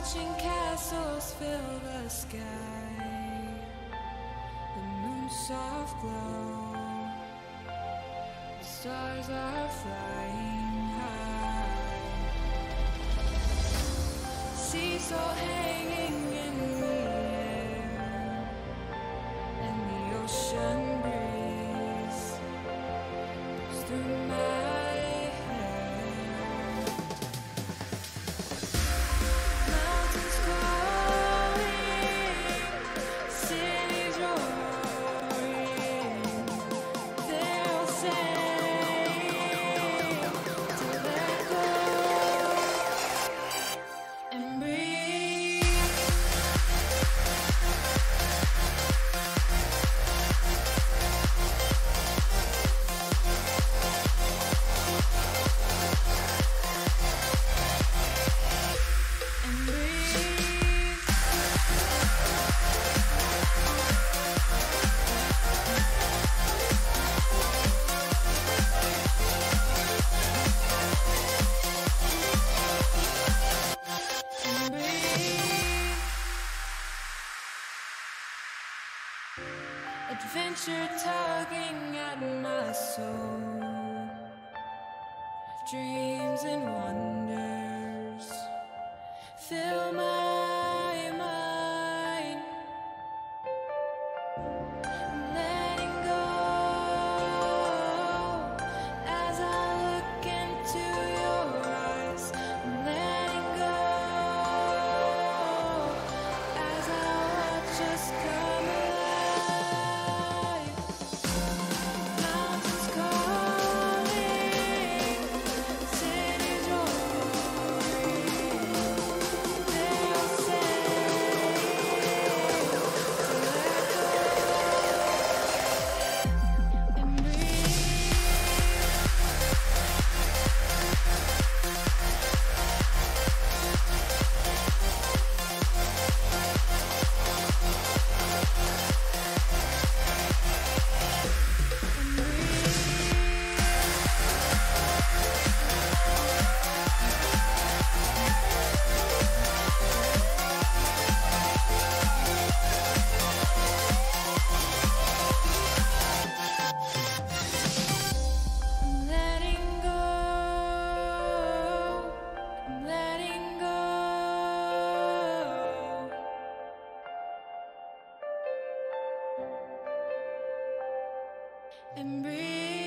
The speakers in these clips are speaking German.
Watching castles fill the sky, the moon's soft glow, the stars are flying high. Seas all hanging in the air, and the ocean breeze goes through my adventure tugging at my soul, dreams and wonders fill my mind. I'm letting go as I look into your eyes. I'm letting go as I watch us come alive. And breathe.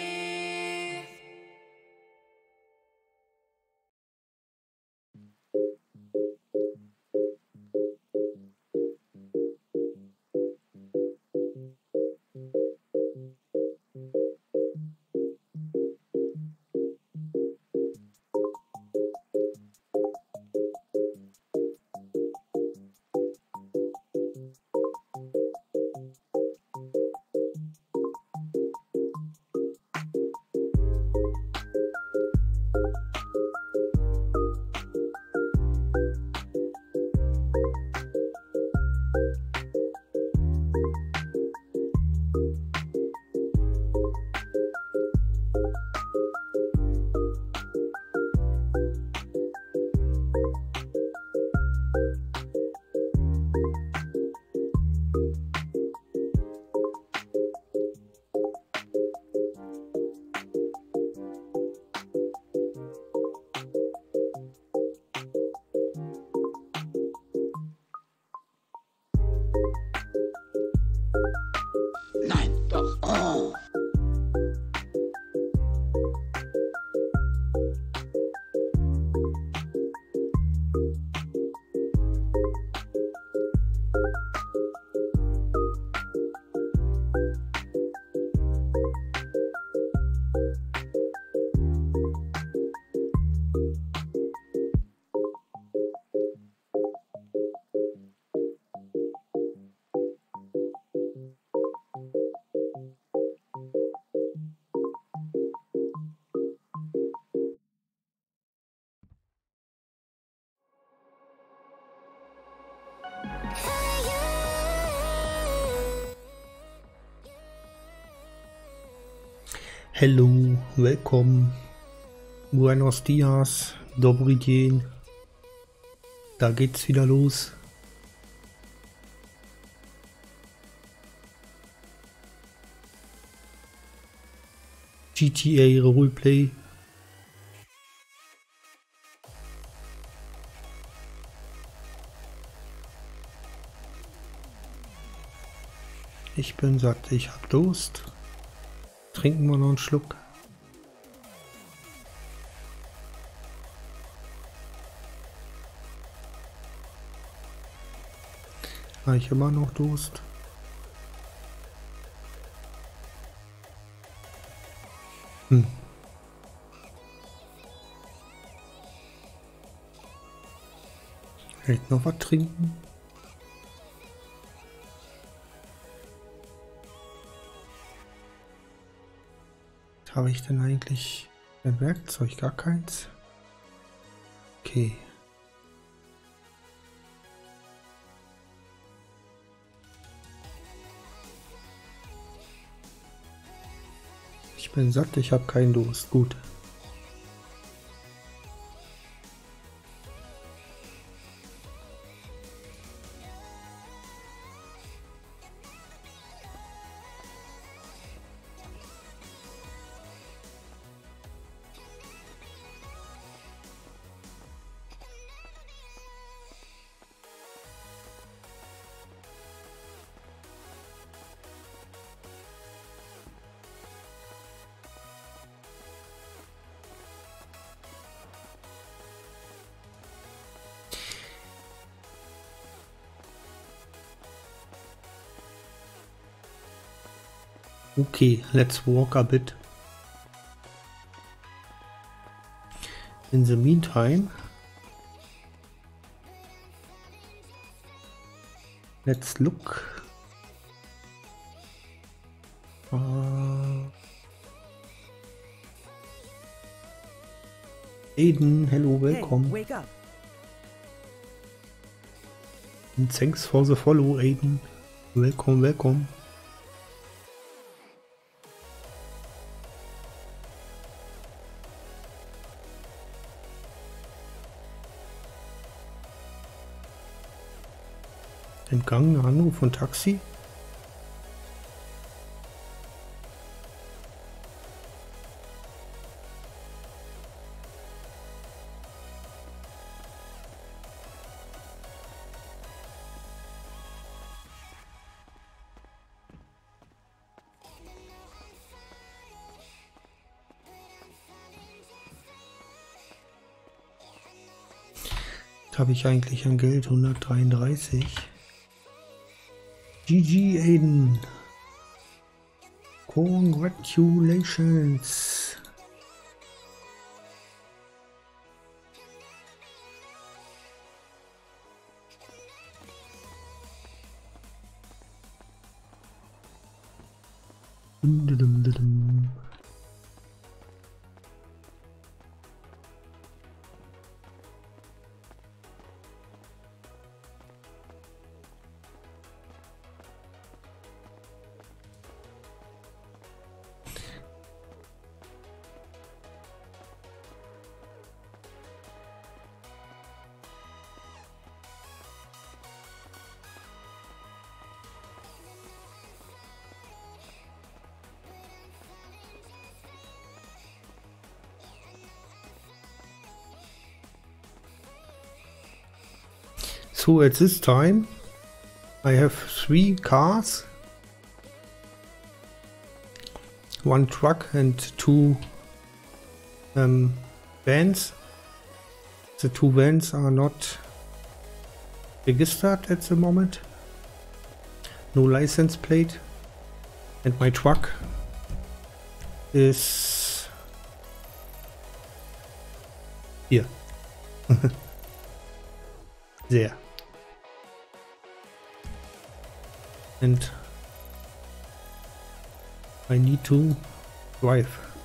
Nein, doch. Oh. Hello, welcome, buenos dias, dobry dzień. Da geht's wieder los. GTA Roleplay. Ich bin satt, ich hab Durst. Trinken wir noch einen Schluck. Habe ich immer noch Durst? Vielleicht noch was trinken? Was habe ich denn eigentlich? Ein Werkzeug? Gar keins? Okay. Ich bin satt, ich habe keinen Durst. Gut. Okay, let's walk a bit. In the meantime, let's look. Aiden, hello, welcome. Hey, wake up. And thanks for the follow, Aiden. Welcome, welcome. Entgangener Anruf von Taxi? Was habe ich eigentlich an Geld? 133. GG Aiden. Congratulations. Dum. So at this time I have 3 cars, 1 truck and 2 vans. The 2 vans are not registered at the moment, no license plate, and my truck is here. There. And I need to drive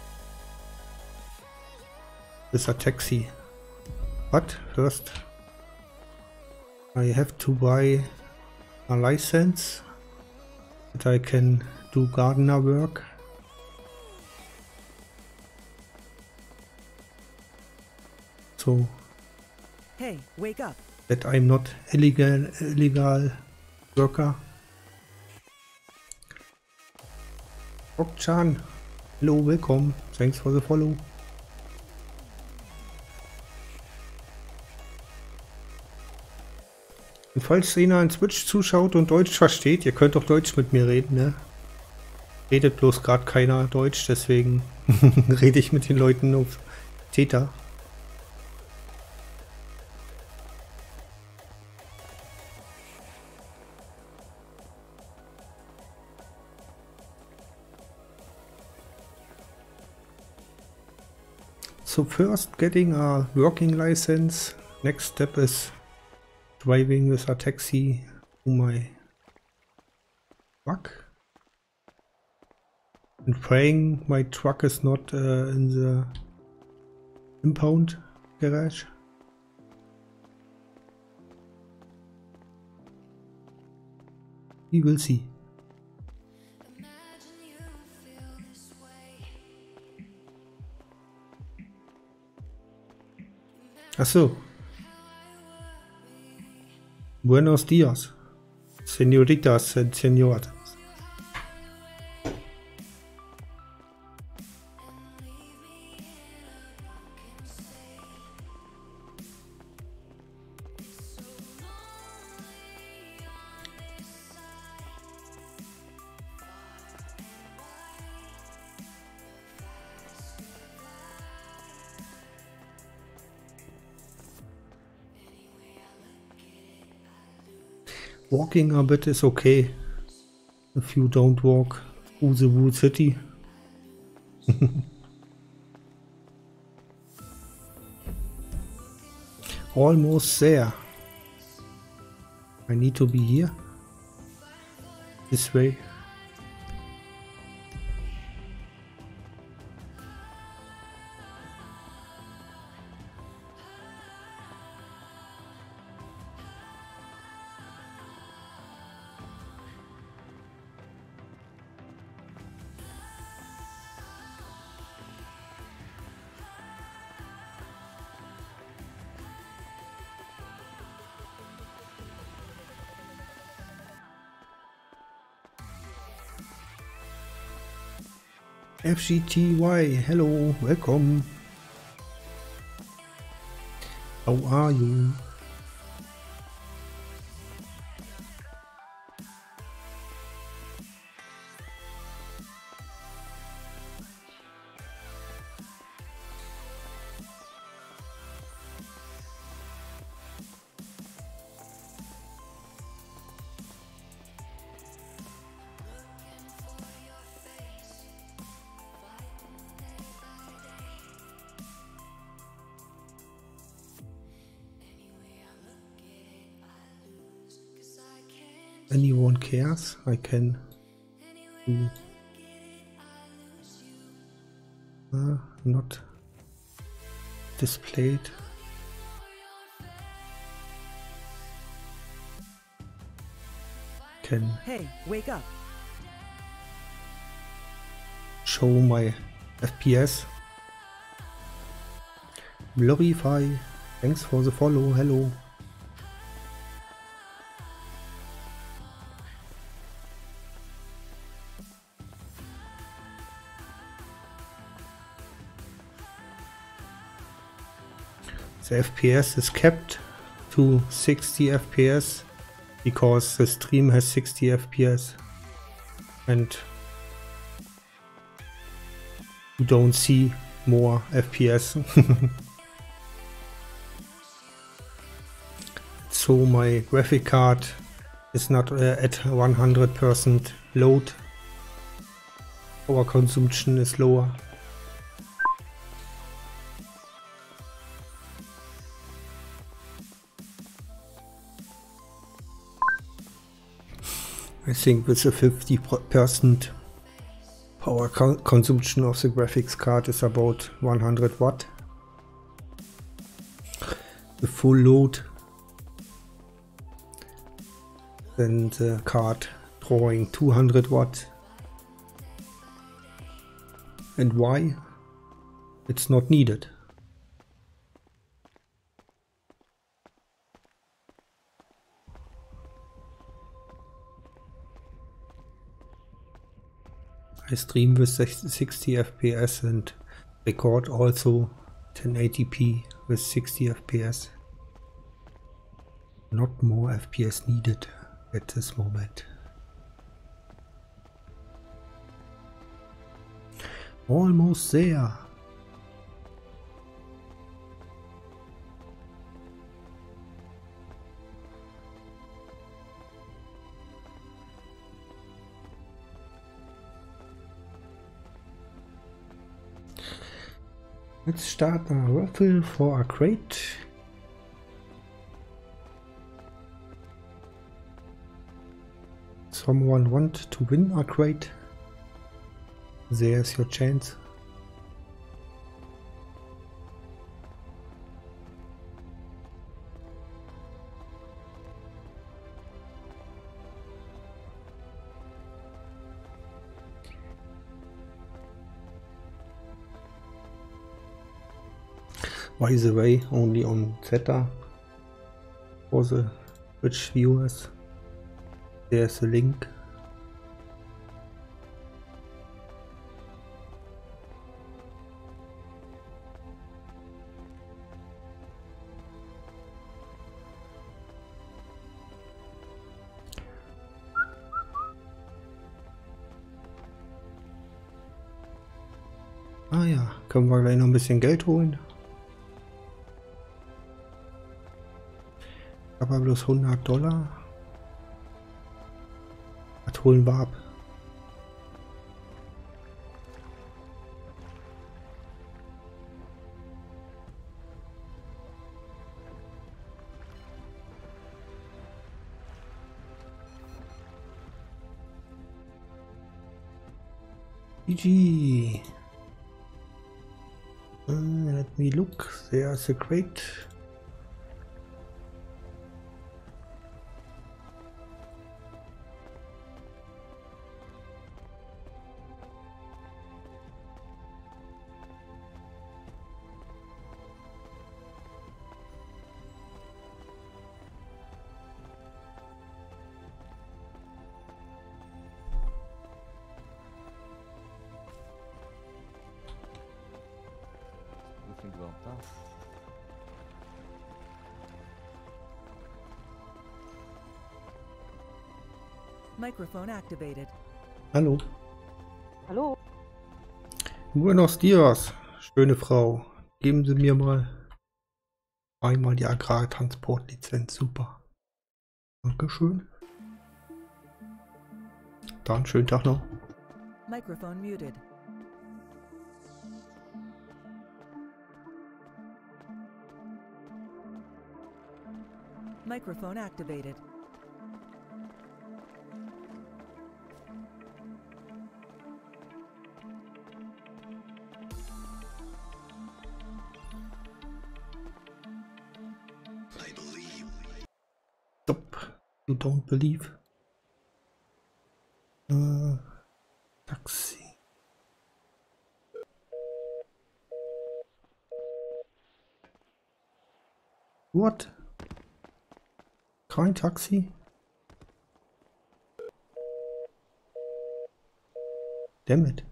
with a taxi, but first I have to buy a license that I can do gardener work. So Hey, wake up. that I'm not illegal worker. Okchan, hello, welcome. Thanks for the follow. Und falls einer an Twitch zuschaut und Deutsch versteht, ihr könnt doch Deutsch mit mir reden, ne? Redet bloß gerade keiner Deutsch, deswegen rede ich mit den Leuten auf Theta. So first getting a working license. Next step is driving with a taxi to my truck. And praying my truck is not in the impound garage. We will see. Ach so. Buenos días, señoritas and señores. Walking a bit is okay if you don't walk through the whole city. Almost there. I need to be here. This way. FGTY, hello, welcome. How are you? Anyone cares? I can do not displayed. Can Hey, wake up. show my FPS. Blurify, thanks for the follow, hello. The FPS is kept to 60 FPS because the stream has 60 FPS and you don't see more FPS. So my graphic card is not at 100% load. Power consumption is lower. I think with a 50% power consumption of the graphics card is about 100 watt. The full load, then the card drawing 200 watt. And why? It's not needed. I stream with 60 FPS and record also 1080p with 60 FPS. Not more FPS needed at this moment. Almost there. Let's start a raffle for a crate. Someone want to win a crate? There's your chance. By the way, only on Zeta for the Twitch viewers. There's a link. Ah ja, können wir gleich noch ein bisschen Geld holen. Aber bloß $100. Was holen wir ab? GG. Let me look. There's a crate. Think about that. Microphone activated. Hallo. Hallo? Buenos dias, schöne Frau. Geben Sie mir mal einmal die Agrartransportlizenz. Super. Dankeschön. Dann schönen Tag noch. Microphone muted. Microphone activated. Stop. You don't believe. Taxi. What? Kein Taxi? Damn it.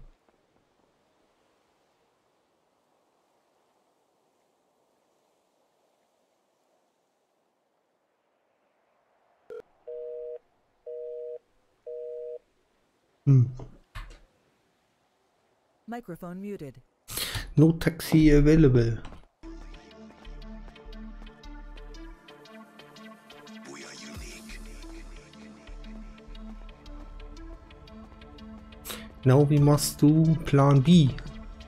Microphone muted. No taxi available. Now we must do plan B.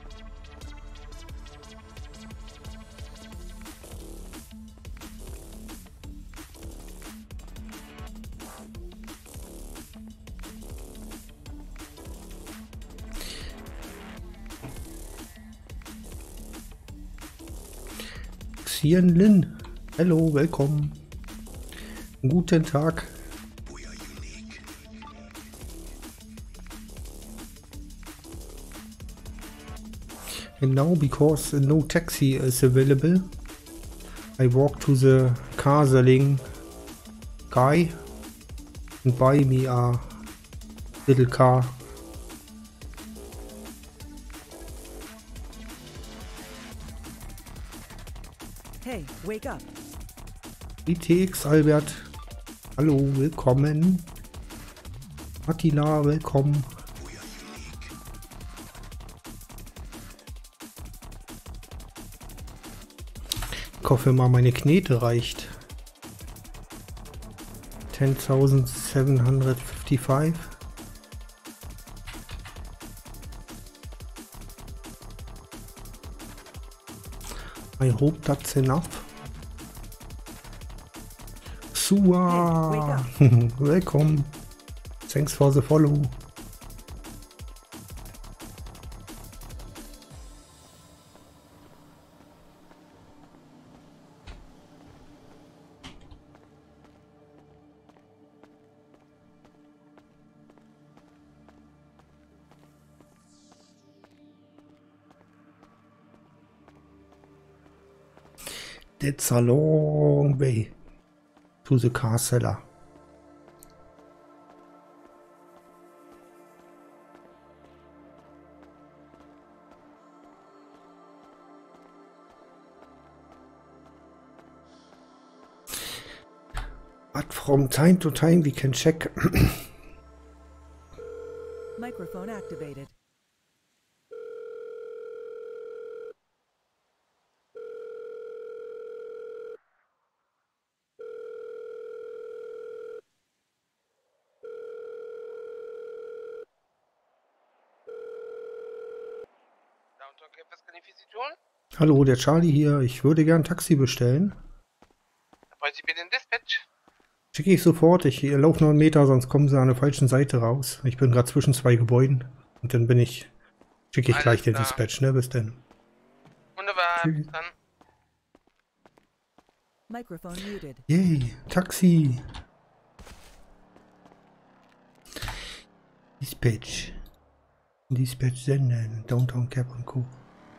Xian Lin, hello, willkommen. Guten Tag. And now, because no taxi is available, I walk to the car selling guy and buy me a little car Hey, wake up. ITX Albert. Hallo, willkommen. Attila, willkommen. Ich hoffe mal, meine Knete reicht. 10.755. I hope that's enough. Sua! Welcome. Thanks for the follow. It's a long way to the car seller. But from time to time we can check. Microphone activated. Was kann ich für Sie tun? Hallo, der Charlie hier. Ich würde gern ein Taxi bestellen. Wollen Sie bitte den Dispatch? Schicke ich sofort. Ich laufe noch einen Meter, sonst kommen sie an der falschen Seite raus. Ich bin gerade zwischen zwei Gebäuden. Und dann schicke ich Alles gleich den klar. Dispatch, ne? Bis dann. Wunderbar, Tschüss. bis dann. Microphone muted. Yay, Taxi. Dispatch. Dispatch senden. Downtown Cap und Co.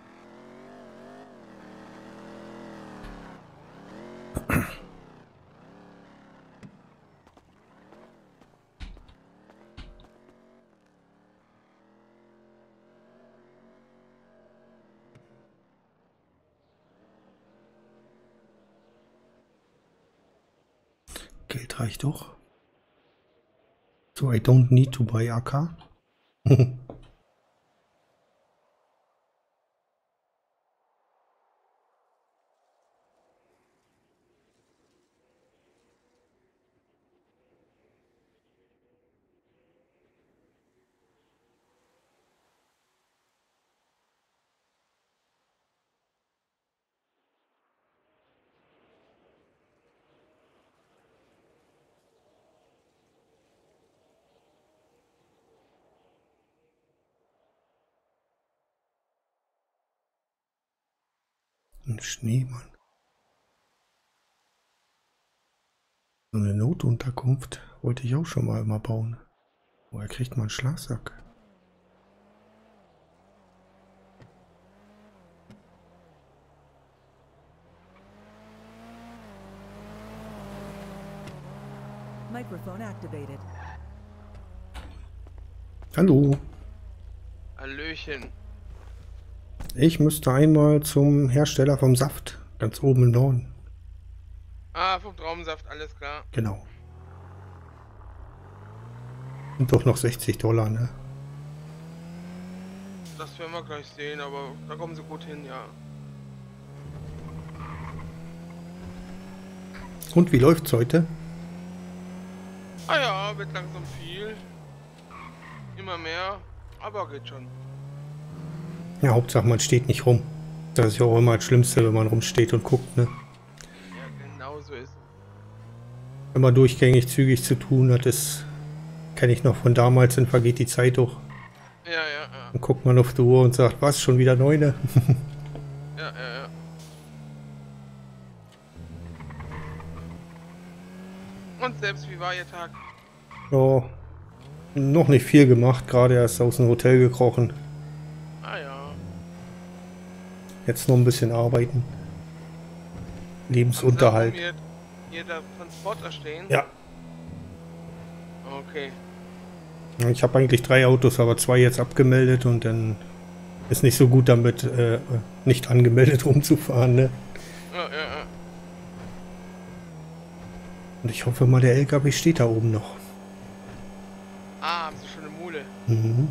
Geld reicht doch. So, I don't need to buy a car. Ein Schneemann. So eine Notunterkunft wollte ich auch schon mal immer bauen. Woher kriegt man einen Schlafsack? Microphone activated. Hallo. Hallöchen. Ich müsste einmal zum Hersteller vom Saft. Ganz oben im Norden. Ah, vom Traubensaft, alles klar. Genau. Sind doch noch $60, ne? Das werden wir gleich sehen, aber da kommen Sie gut hin, ja. Und wie läuft's heute? Ah ja, wird langsam viel. Immer mehr, aber geht schon. Ja, Hauptsache man steht nicht rum. Das ist ja auch immer das Schlimmste, wenn man rumsteht und guckt, ne? Ja, genau so ist es. Wenn man durchgängig zügig zu tun hat, das kenne ich noch von damals, dann vergeht die Zeit doch. Ja, ja, ja. Dann guckt man auf die Uhr und sagt, was, schon wieder 9? Ja, ja, ja. Und selbst, wie war Ihr Tag? Ja, noch nicht viel gemacht, gerade erst aus dem Hotel gekrochen. Ah ja. Jetzt noch ein bisschen arbeiten. Lebensunterhalt. Haben Sie hier da Transporter stehen? Ja, Okay. ich habe eigentlich 3 Autos, aber 2 jetzt abgemeldet und dann ist nicht so gut damit, nicht angemeldet rumzufahren, ne? Ja, ja, ja. Und ich hoffe mal, der LKW steht da oben noch. Ah, haben sie schon eine Mule. Mhm.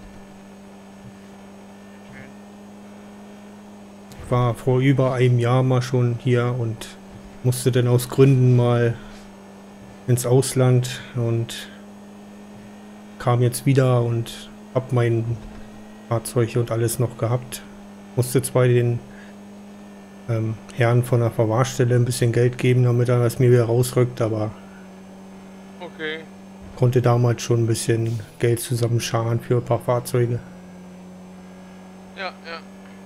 Schön. Ich war vor über einem Jahr mal schon hier und musste dann aus Gründen mal ins Ausland und kam jetzt wieder und hab mein Fahrzeug und alles noch gehabt. Musste zwar den Herrn von der Verwahrstelle ein bisschen Geld geben, damit er das mir wieder rausrückt, aber Okay. konnte damals schon ein bisschen Geld zusammenscharen für ein paar Fahrzeuge. Ja, ja.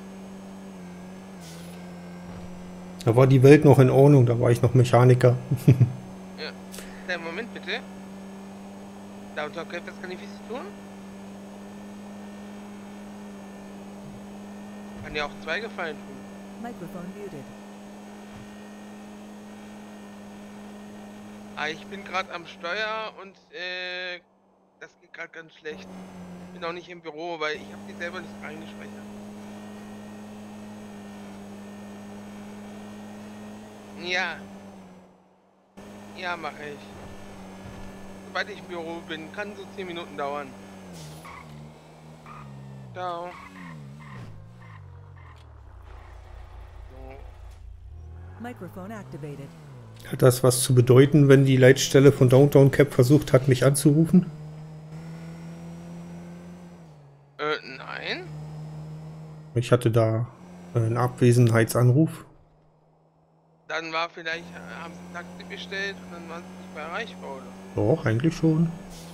Da war die Welt noch in Ordnung, da war ich noch Mechaniker. Moment bitte. Downtown Cape, was kann ich für Sie tun? Kann ja auch zwei Gefallen tun. Microphone muted. Ah, ich bin gerade am Steuer und das geht gerade ganz schlecht. Bin auch nicht im Büro, weil ich habe die selber nicht eingespeichert. Ja. Ja, mache ich. Sobald ich im Büro bin, kann so 10 Minuten dauern. Ciao. So. Microphone activated. Hat das was zu bedeuten, wenn die Leitstelle von Downtown Cap versucht hat, mich anzurufen? Nein. Ich hatte da einen Abwesenheitsanruf. Dann war vielleicht, haben sie ein Taxi bestellt und dann waren sie nicht mehr erreichbar, oder? Doch, eigentlich schon.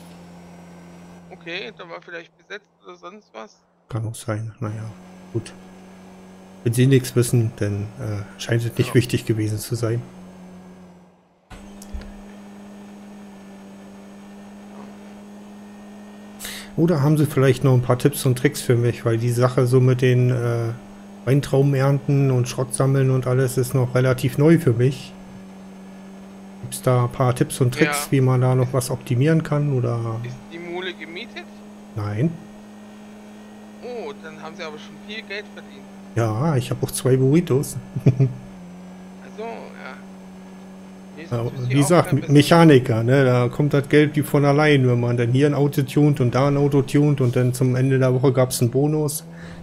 Okay, dann war vielleicht besetzt oder sonst was. Kann auch sein. Naja, gut. Wenn Sie nichts wissen, dann scheint es nicht wichtig gewesen zu sein. Oder haben Sie vielleicht noch ein paar Tipps und Tricks für mich, weil die Sache so mit den Weintraubenernten und Schrott sammeln und alles ist noch relativ neu für mich. Gibt es da ein paar Tipps und Tricks, Ja. wie man da noch was optimieren kann, oder? Ist die Mule gemietet? Nein. Oh, dann haben sie aber schon viel Geld verdient. Ja, ich habe auch 2 Burritos. Also, ja. Nee, Ja, sonst wüsste ich wie auch gesagt, kein besseres- Mechaniker, ne? Da kommt das Geld wie von allein, wenn man dann hier ein Auto tunt und da ein Auto tunt und dann zum Ende der Woche gab es einen Bonus.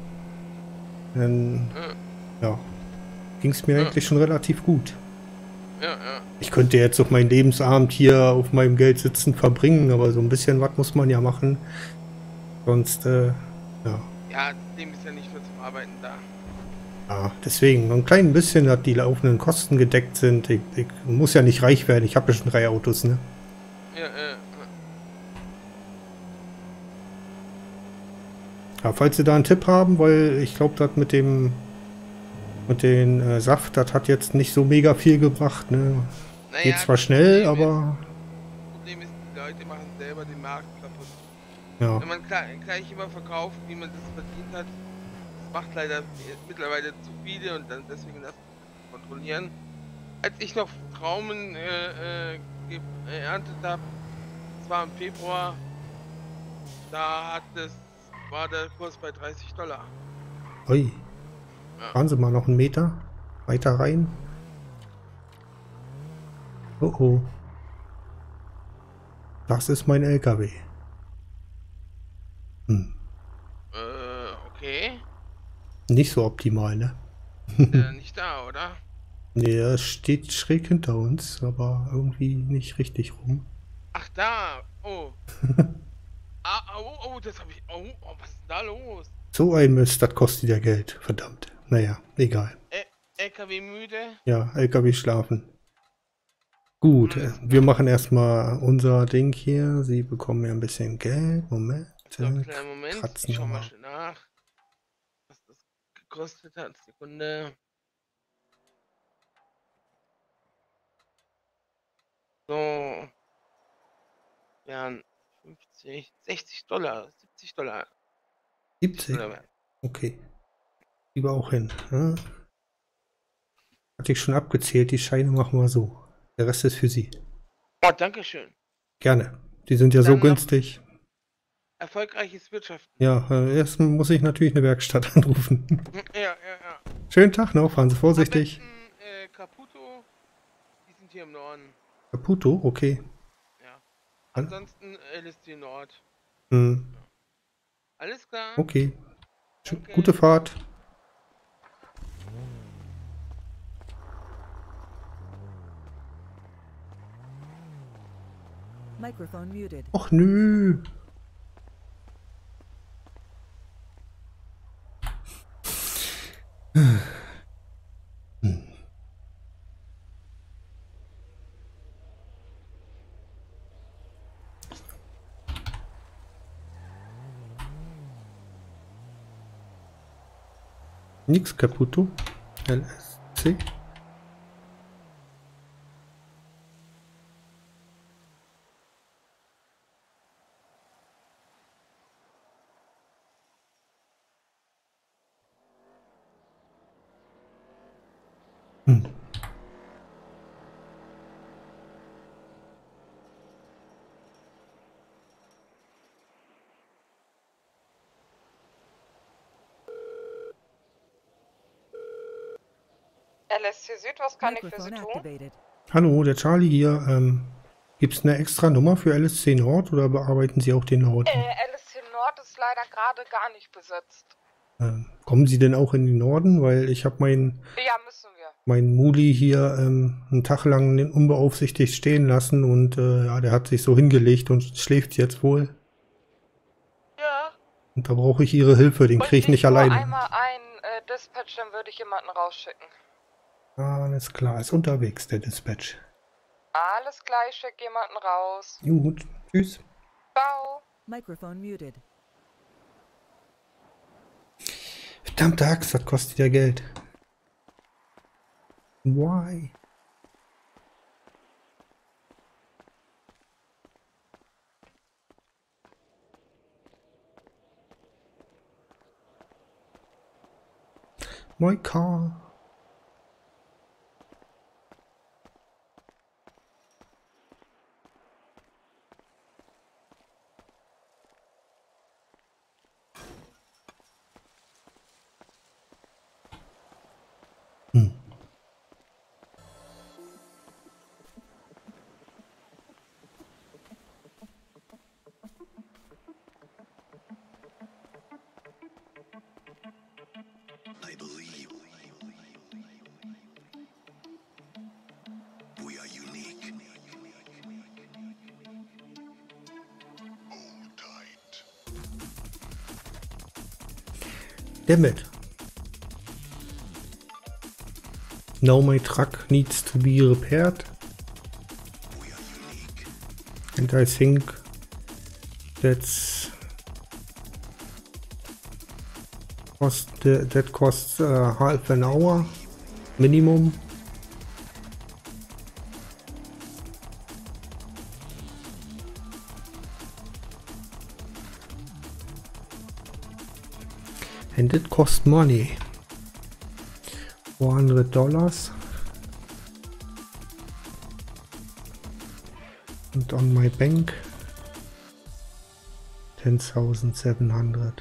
Dann, ja, ging es mir Ja. eigentlich schon relativ gut. Ja, ja. Ich könnte jetzt auf meinen Lebensabend hier auf meinem Geld sitzen verbringen, aber so ein bisschen was muss man ja machen. Sonst, ja. Ja, das Leben ist ja nicht nur zum Arbeiten da. Ja, deswegen, ein klein bisschen, dass die laufenden Kosten gedeckt sind. Ich muss ja nicht reich werden, ich habe ja schon 3 Autos, ne? Ja, Ja, falls Sie da einen Tipp haben, weil ich glaube, das mit den Saft, das hat jetzt nicht so mega viel gebracht, ne? Naja, Geht zwar das schnell, Problem aber Das Problem ist, die Leute machen selber den Markt kaputt. ja. Wenn man gleich immer verkauft, wie man das verdient hat, das macht leider mittlerweile zu viele und dann deswegen das kontrollieren. Als ich noch Traumen geerntet habe, das war im Februar, da war der Kurs bei $30. Ui. Ja. Fahren Sie mal noch einen Meter weiter rein. Oh oh. Das ist mein LKW. Okay. Nicht so optimal, ne? Nicht da, oder? Nee, er steht schräg hinter uns, aber irgendwie nicht richtig rum. Ach, da. Oh. Das habe ich. Oh, was ist denn da los? So ein Mist, das kostet ja Geld. Verdammt. Naja, egal. LKW müde? Ja, LKW schlafen. Gut, wir machen erstmal unser Ding hier. Sie bekommen ja ein bisschen Geld. Moment. So, einen kleinen Moment. Kratzen Ich schau wir mal mal. schnell nach, was das gekostet hat. Sekunde. So. Ja, 50, $60, $70. 70? Dollar. Okay. Lieber auch hin. Ja? Hatte ich schon abgezählt. Die Scheine machen wir so. Der Rest ist für Sie. Oh, danke schön. Gerne. Die sind ja so Dann noch- günstig. Erfolgreiches Wirtschaften. Ja, erst muss ich natürlich eine Werkstatt anrufen. Ja. Schönen Tag noch. Fahren Sie vorsichtig. Am besten, hier im Norden. Caputo, okay. Ja. An- Ansonsten LSD Nord. Hm, Alles klar? okay. Danke. Gute Fahrt. Microphone muted. Och nö. Nix Caputo. LSC. Hm. LSC Süd, was kann ich für Sie Microphone tun? activated. Hallo, der Charlie hier. Gibt es eine extra Nummer für LSC Nord oder bearbeiten Sie auch den Norden? LSC Nord ist leider gerade gar nicht besetzt. Kommen Sie denn auch in den Norden? Weil ich habe Ja, müssen wir. mein Muli hier einen Tag lang unbeaufsichtigt stehen lassen und ja, der hat sich so hingelegt und schläft jetzt wohl. Ja. Und da brauche ich Ihre Hilfe, den kriege ich nicht nur alleine. einmal ein Dispatch, dann würde ich jemanden rausschicken. Alles klar, ist unterwegs, der Dispatch. Alles klar, ich schicke jemanden raus. Gut, tschüss. Ciao. Microphone muted. Verdammte Axt, das kostet ja Geld. Why? My car. I believe we are unique. Hold tight. Damn it. Now my truck needs to be repaired. We are unique. And I think that costs half an hour minimum. And it costs money. $400. And on my bank 10,700.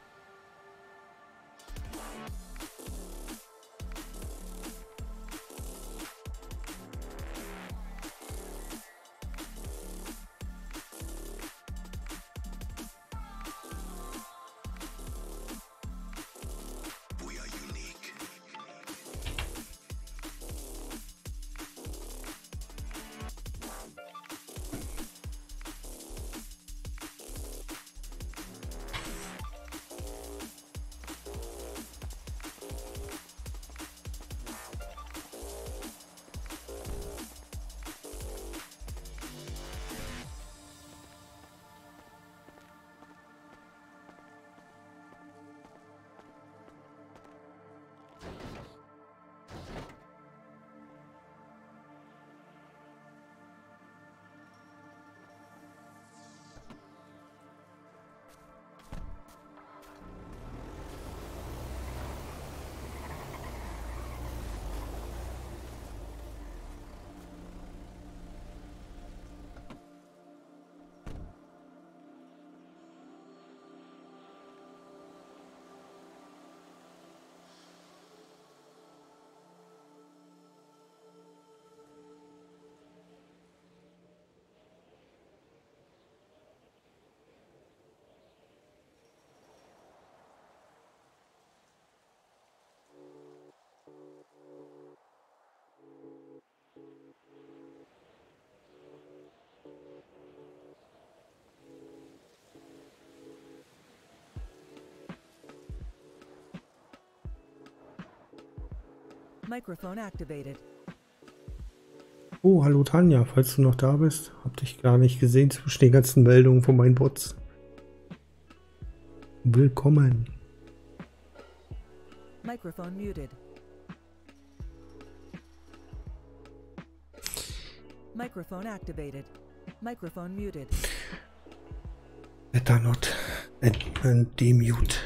We are unique. Microphone activated. Oh, hallo Tanja, falls du noch da bist. Hab dich gar nicht gesehen zwischen den ganzen Meldungen von meinen Bots. Willkommen. Microphone muted. Microphone activated. Microphone muted. Better not. And demute.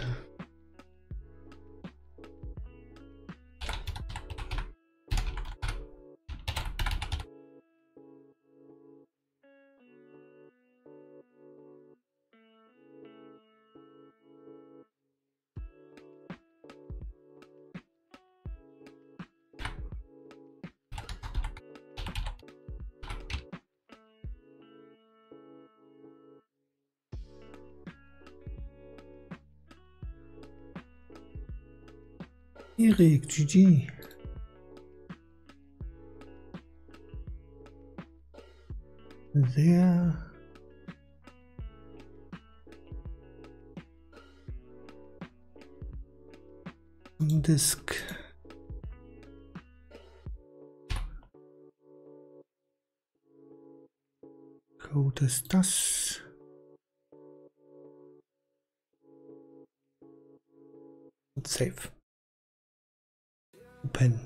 Erik, GG. Sehr Disk. Code ist das. Und Save. Open.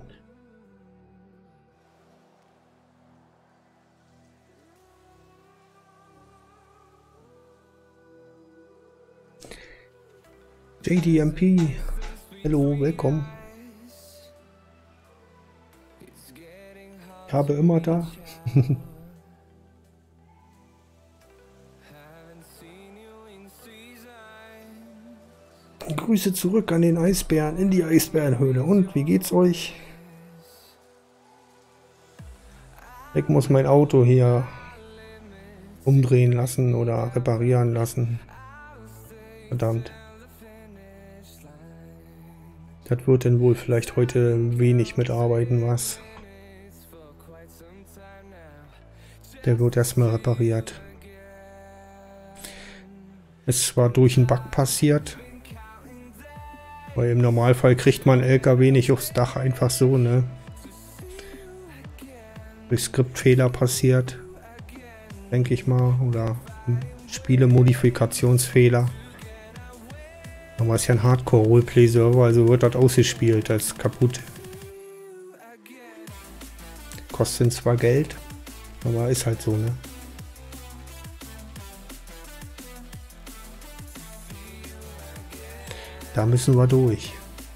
JDMP. Hallo, willkommen. Ich habe immer da. Grüße zurück an den Eisbären in die Eisbärenhöhle. Und wie geht's euch? Ich muss mein Auto hier umdrehen lassen oder reparieren lassen. Verdammt. Das wird denn wohl vielleicht heute wenig mitarbeiten, was? Der wird erstmal repariert. Es war durch einen Bug passiert. Weil im Normalfall kriegt man LKW nicht aufs Dach einfach so, ne? Durch Skriptfehler passiert, denke ich mal, oder Spiele-Modifikationsfehler. Aber es ist ja ein Hardcore-Roleplay-Server, also wird das ausgespielt als kaputt. Kostet zwar Geld, aber ist halt so, ne? Da müssen wir durch.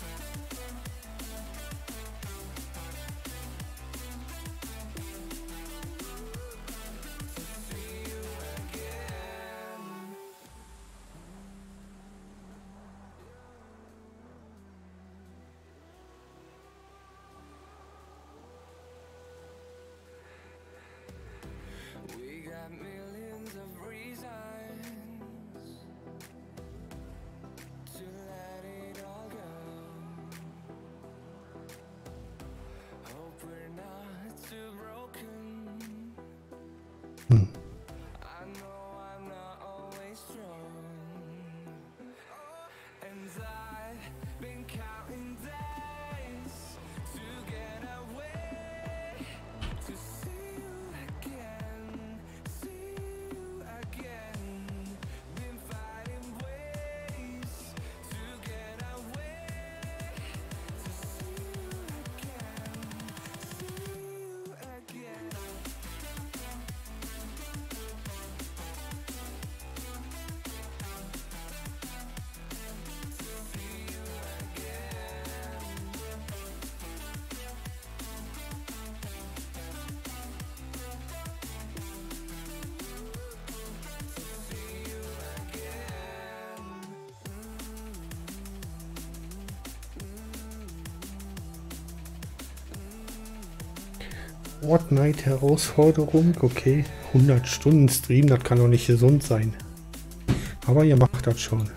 Fortnite-Herausforderung, okay. 100 Stunden Stream, das kann doch nicht gesund sein. Aber ihr macht das schon.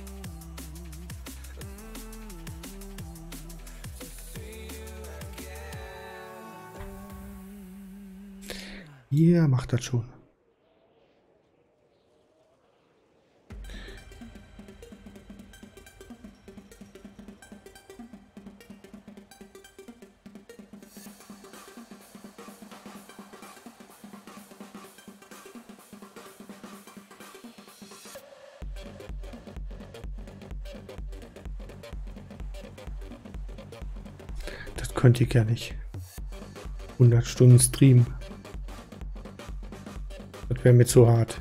Ihr macht das schon. könnte ich ja nicht. 100 Stunden Stream. Das wäre mir zu hart.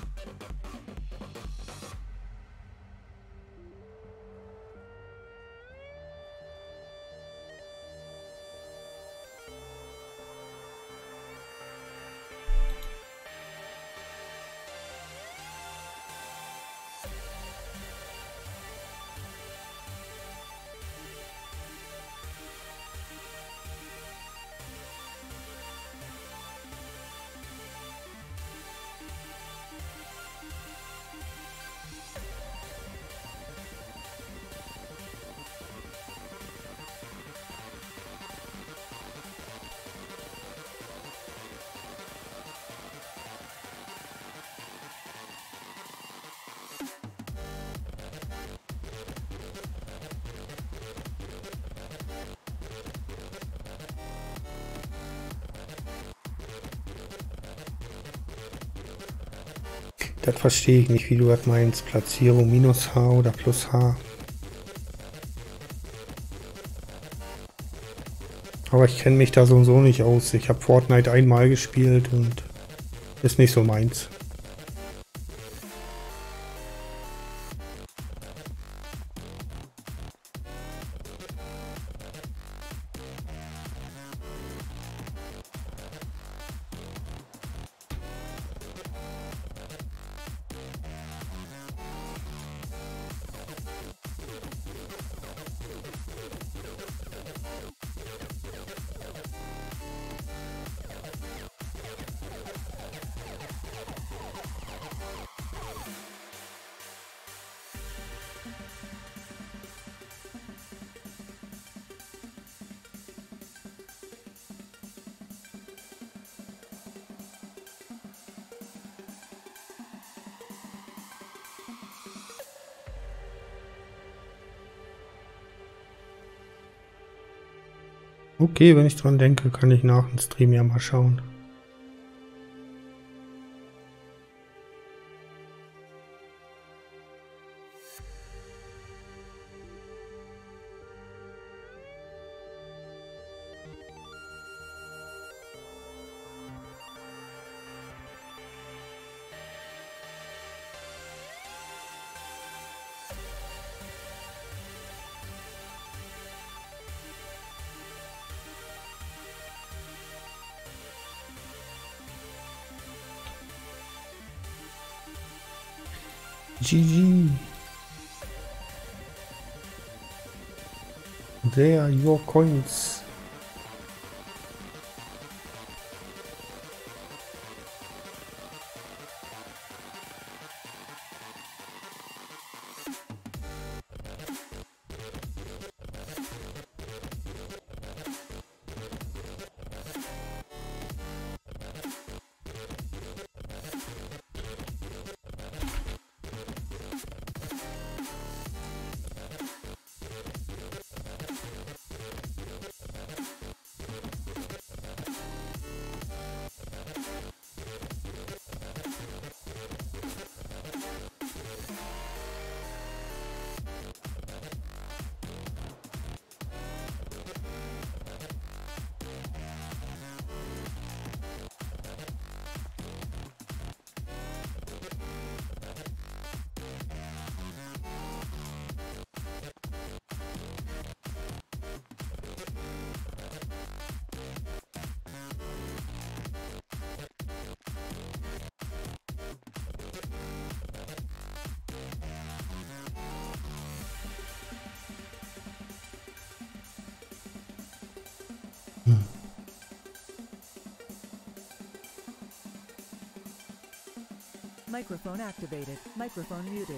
Das verstehe ich nicht, wie du das meinst. Platzierung minus H oder plus H. Aber ich kenne mich da so und so nicht aus. Ich habe Fortnite einmal gespielt und ist nicht so meins. Okay, wenn ich dran denke, kann ich nach dem Stream ja mal schauen. GG. There are your coins. Microphone activated. Microphone muted.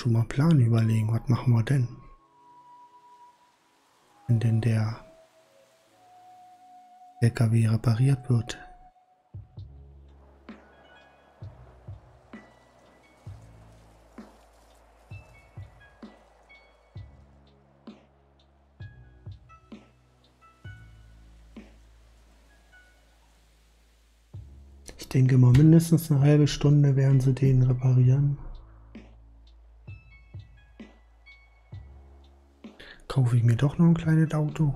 dazu mal einen Plan überlegen. Was machen wir denn? Wenn denn der LKW repariert wird. Ich denke mal, mindestens eine halbe Stunde werden sie den reparieren. Kaufe ich mir doch noch ein kleines Auto.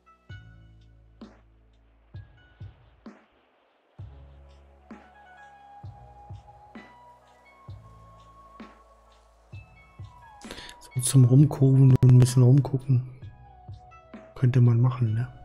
So zum Rumkurven und ein bisschen rumgucken. Könnte man machen, ne?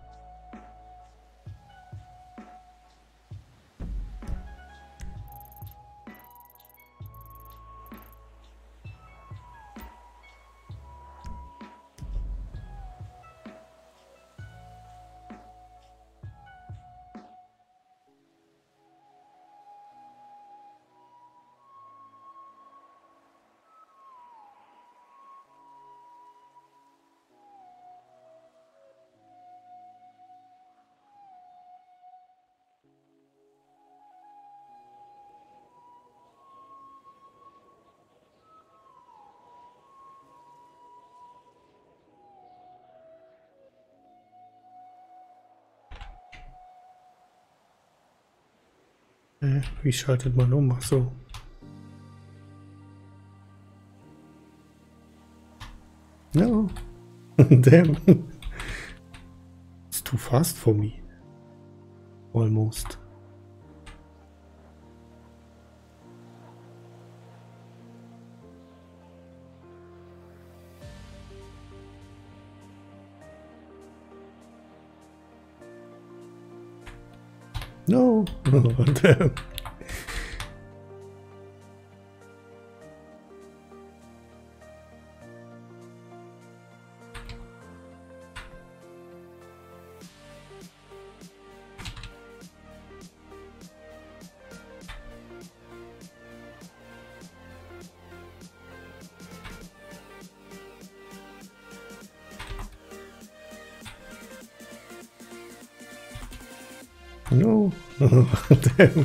Wie schaltet man um? Ach so. No. Damn. It's too fast for me. Almost. No. Damn. No. Damn.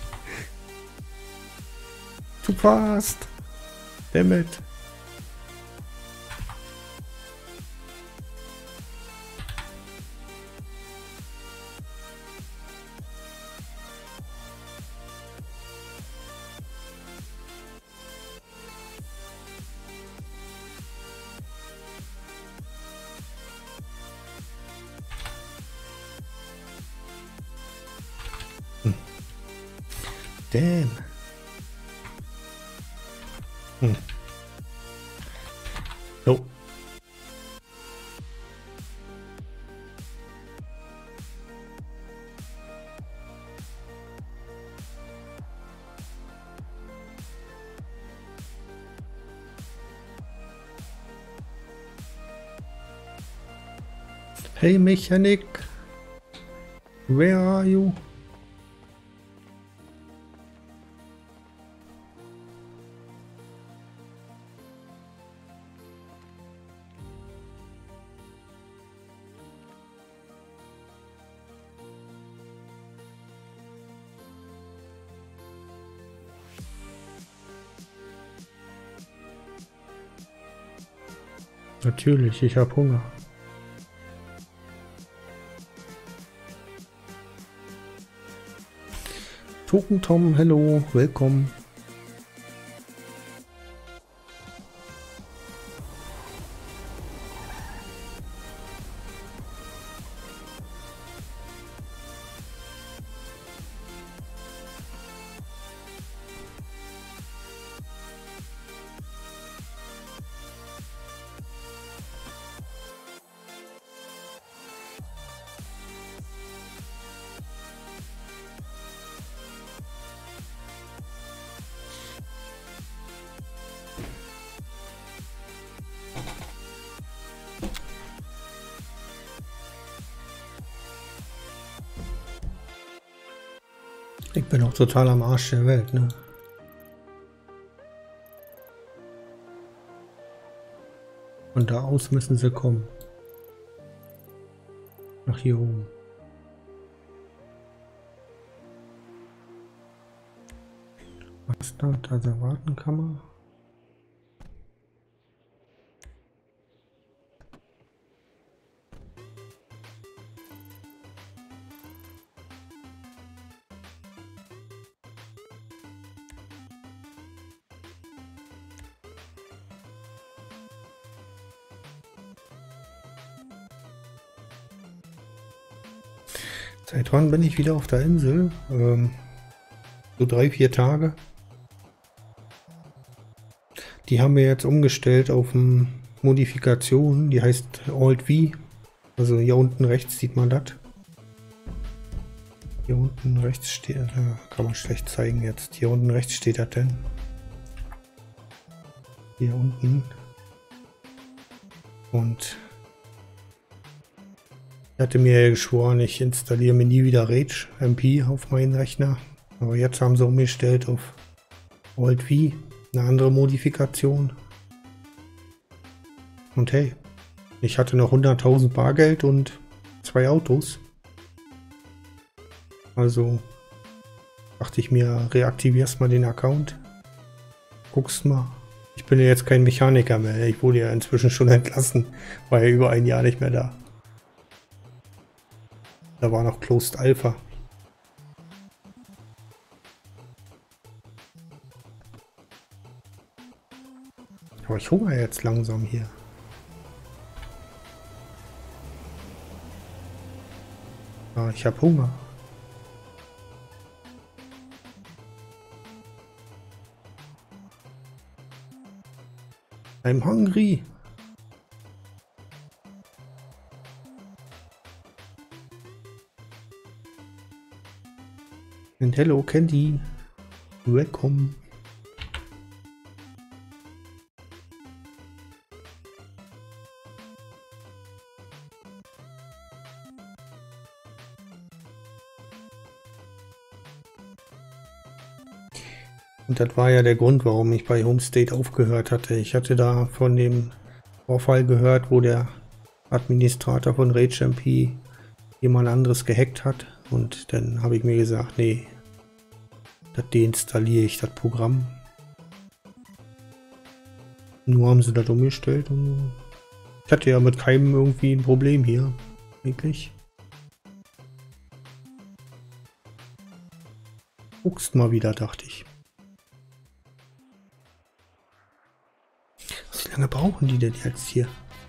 Too fast. Damn it. Damn. No. Hey mechanic, where are you? Natürlich, ich habe Hunger. Token Tom, hello, willkommen. Ich bin auch total am Arsch der Welt, ne? Von da aus müssen sie kommen. Nach hier oben. Was da? Da Asservatenkammer. Seit wann bin ich wieder auf der Insel? So 3-4 Tage. Die haben wir jetzt umgestellt auf eine Modifikation, die heißt Alt-V. Also hier unten rechts sieht man das. Hier unten rechts steht, kann man schlecht zeigen jetzt. Hier unten rechts steht das denn. Hier unten. Und ich hatte mir ja geschworen, ich installiere mir nie wieder Rage MP auf meinen Rechner. Aber jetzt haben sie umgestellt auf Alt-V, eine andere Modifikation. Und hey, ich hatte noch 100.000 Bargeld und 2 Autos. Also dachte ich mir, reaktivierst mal den Account. Guckst mal. Ich bin ja jetzt kein Mechaniker mehr. Ich wurde ja inzwischen schon entlassen. War ja über ein Jahr nicht mehr da. Da war noch Closed Alpha. Aber ich hungere jetzt langsam hier. Ah, ich habe Hunger. I'm hungry. And hello Candy. Welcome. Und das war ja der Grund, warum ich bei Homestate aufgehört hatte. Ich hatte da von dem Vorfall gehört, wo der Administrator von RageMP jemand anderes gehackt hat. Und dann habe ich mir gesagt, nee, das deinstalliere ich, das Programm. Nur haben sie das umgestellt und ich hatte ja mit keinem irgendwie ein Problem hier, eigentlich. Guckst mal wieder, dachte ich. Wie lange brauchen die denn jetzt hier?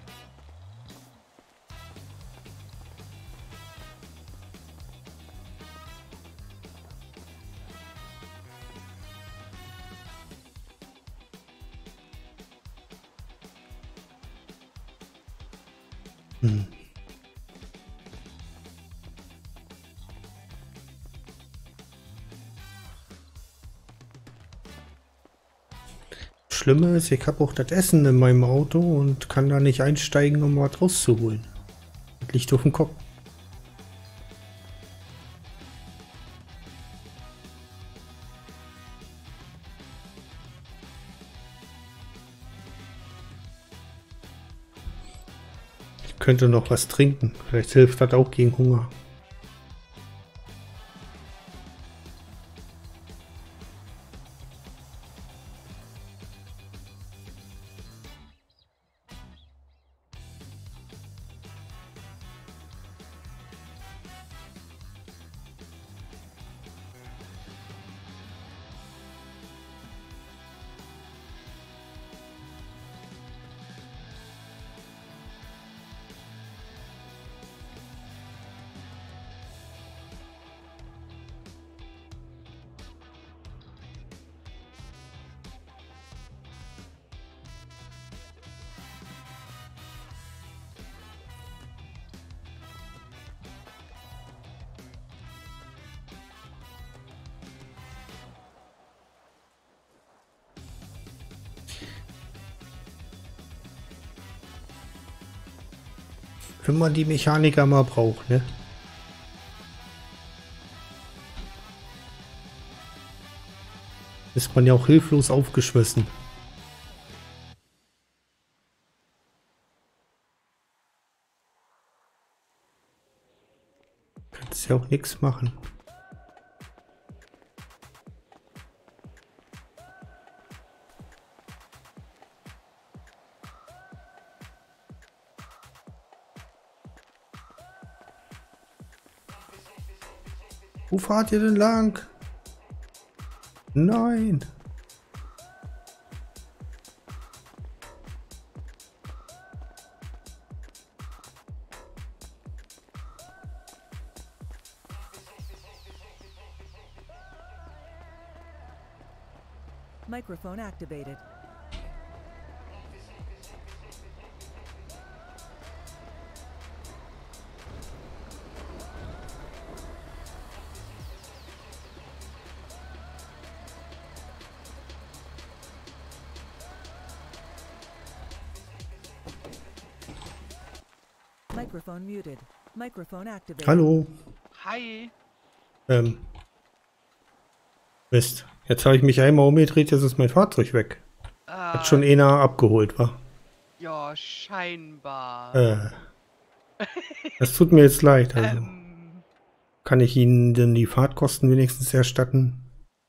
Schlimme ist, ich habe auch das Essen in meinem Auto und kann da nicht einsteigen, um was rauszuholen. Das liegt auf dem Kopf. Ich könnte noch was trinken. Vielleicht hilft das auch gegen Hunger. Wenn man die Mechaniker mal braucht, ne? Ist man ja auch hilflos aufgeschmissen. Kannst ja auch nichts machen. Wo fahrt ihr denn lang? Nein. Microphone activated. Microphone muted. Microphone activated. Hallo. Hi. Mist. Jetzt habe ich mich einmal umgedreht, jetzt ist mein Fahrzeug weg. Hat schon einer abgeholt, wa? Ja, scheinbar. Das tut mir jetzt leid. Also. Kann ich Ihnen denn die Fahrtkosten wenigstens erstatten?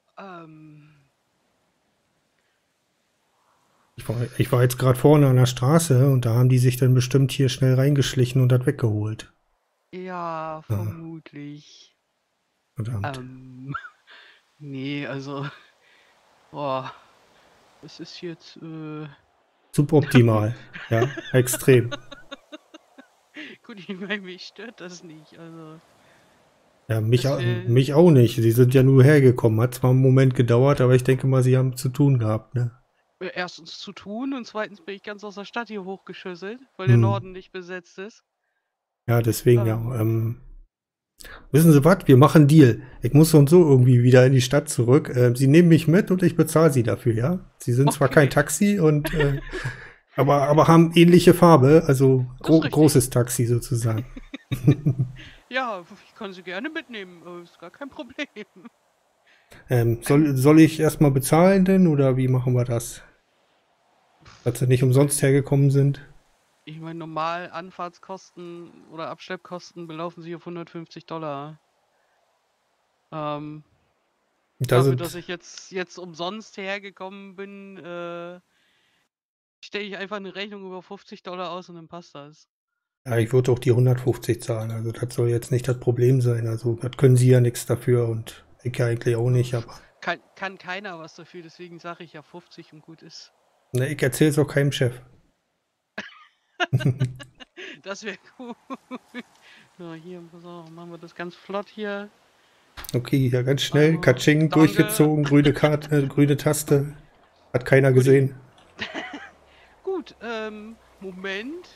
Ich war jetzt gerade vorne an der Straße und da haben die sich dann bestimmt hier schnell reingeschlichen und das weggeholt. Ja, vermutlich. Verdammt. Nee, also, boah, das ist jetzt, Suboptimal. Ja, extrem. gut, ich meine, mich stört das nicht, also. Ja, mich auch nicht. Sie sind ja nur hergekommen. Hat zwar einen Moment gedauert, aber ich denke mal, sie haben zu tun gehabt, ne? Erstens zu tun und zweitens bin ich ganz aus der Stadt hier hochgeschüsselt, weil der Norden nicht besetzt ist. Ja, deswegen ja. Wissen Sie was? Wir machen einen Deal. Ich muss so und so irgendwie wieder in die Stadt zurück. Sie nehmen mich mit und ich bezahle Sie dafür, ja? Sie sind zwar kein Taxi und aber haben ähnliche Farbe, also großes Taxi sozusagen. Ja, ich kann Sie gerne mitnehmen, ist gar kein Problem. Soll ich erstmal bezahlen denn oder wie machen wir das? Dass Sie nicht umsonst hergekommen sind? Ich meine, normal Anfahrtskosten oder Abschleppkosten belaufen sich auf $150. Dafür, dass ich jetzt umsonst hergekommen bin, stelle ich einfach eine Rechnung über $50 aus und dann passt das. Ja, ich würde auch die 150 zahlen, also das soll jetzt nicht das Problem sein, also das können Sie ja nichts dafür und ich ja eigentlich auch nicht, aber... Kann keiner was dafür, deswegen sage ich ja 50 und gut ist. Ne, ich erzähle es auch keinem Chef. Das wäre cool. So, hier, pass auf, machen wir das ganz flott hier. Okay, ja, ganz schnell, Also, Katsching, danke. durchgezogen, grüne Taste. Hat keiner gesehen. Gut, Moment.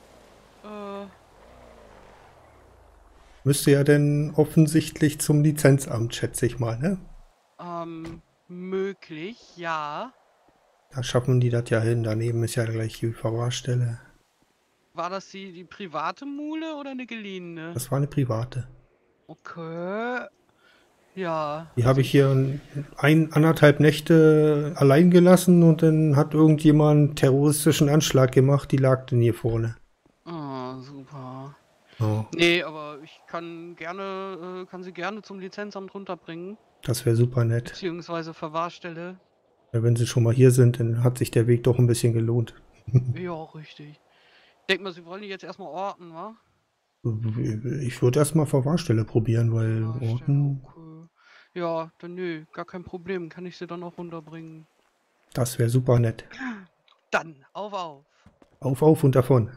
Müsste ja denn offensichtlich zum Lizenzamt, schätze ich mal, ne? Möglich, ja. Da schaffen die das ja hin, daneben ist ja gleich die Verwahrstelle. War das die private Mule oder eine geliehene? Das war eine private. Okay. Ja. Die habe ich hier 1,5 Nächte allein gelassen und dann hat irgendjemand einen terroristischen Anschlag gemacht, die lag denn hier vorne. Ah, super. Oh, Nee, aber ich kann sie gerne zum Lizenzamt runterbringen. das wäre super nett. Beziehungsweise Verwahrstelle. Ja, wenn sie schon mal hier sind, dann hat sich der Weg doch ein bisschen gelohnt. Ja, richtig. Ich denke mal, Sie wollen die jetzt erstmal orten, wa? Ich würde erstmal Verwahrstelle probieren, weil Orten, Okay. Ja, dann nö, gar kein Problem. Kann ich sie dann auch runterbringen. das wäre super nett. Dann, auf. Auf und davon.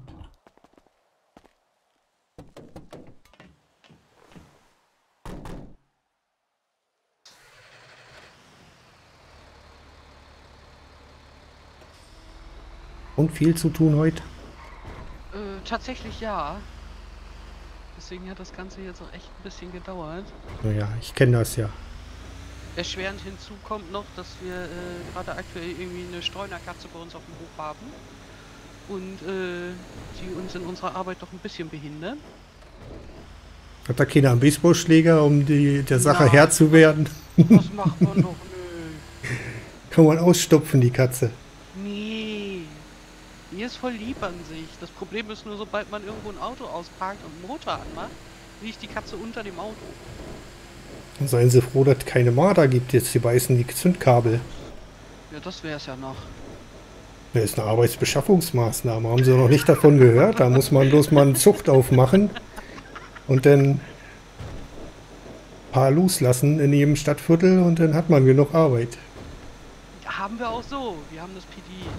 Und viel zu tun heute? Tatsächlich ja. Deswegen hat das Ganze jetzt auch echt ein bisschen gedauert. Naja, ich kenne das ja. Erschwerend hinzu kommt noch, dass wir gerade aktuell irgendwie eine Streunerkatze bei uns auf dem Hof haben. Und die uns in unserer Arbeit doch ein bisschen behindern. Hat da keiner einen Baseballschläger, um der Sache Nein. Herr zu werden? Das macht man doch nö. Kann man ausstopfen, die Katze. Nee. Die ist voll lieb an sich. Das Problem ist nur, sobald man irgendwo ein Auto ausparkt und einen Motor anmacht, liegt die Katze unter dem Auto. Dann seien Sie froh, dass es keine Marder gibt. Jetzt, sie beißen die Zündkabel. Ja, das wäre es ja noch. Das ist eine Arbeitsbeschaffungsmaßnahme. Haben Sie noch nicht davon gehört? Da muss man bloß mal eine Zucht aufmachen und dann ein paar loslassen in jedem Stadtviertel und dann hat man genug Arbeit. Ja, haben wir auch so. Wir haben das PD.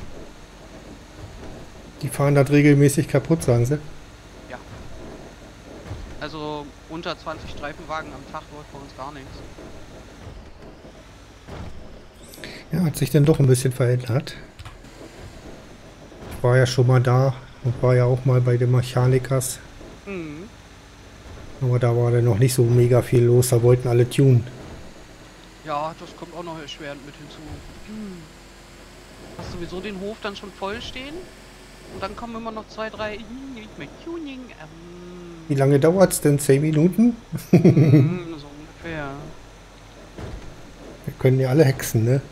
Die fahren das regelmäßig kaputt, sagen Sie. Ja. Also unter 20 Streifenwagen am Tag läuft bei uns gar nichts. Ja, hat sich dann doch ein bisschen verändert. Ich war ja schon mal da und war ja auch mal bei den Mechanikers. Mhm. Aber da war dann noch nicht so mega viel los, da wollten alle tunen. Ja, das kommt auch noch erschwerend mit hinzu. Hast sowieso den Hof dann schon voll stehen? Und dann kommen immer noch 2, 3 mit Tuning. Wie lange dauert es denn? 10 Minuten? So ungefähr. Wir können ja alle hexen, ne?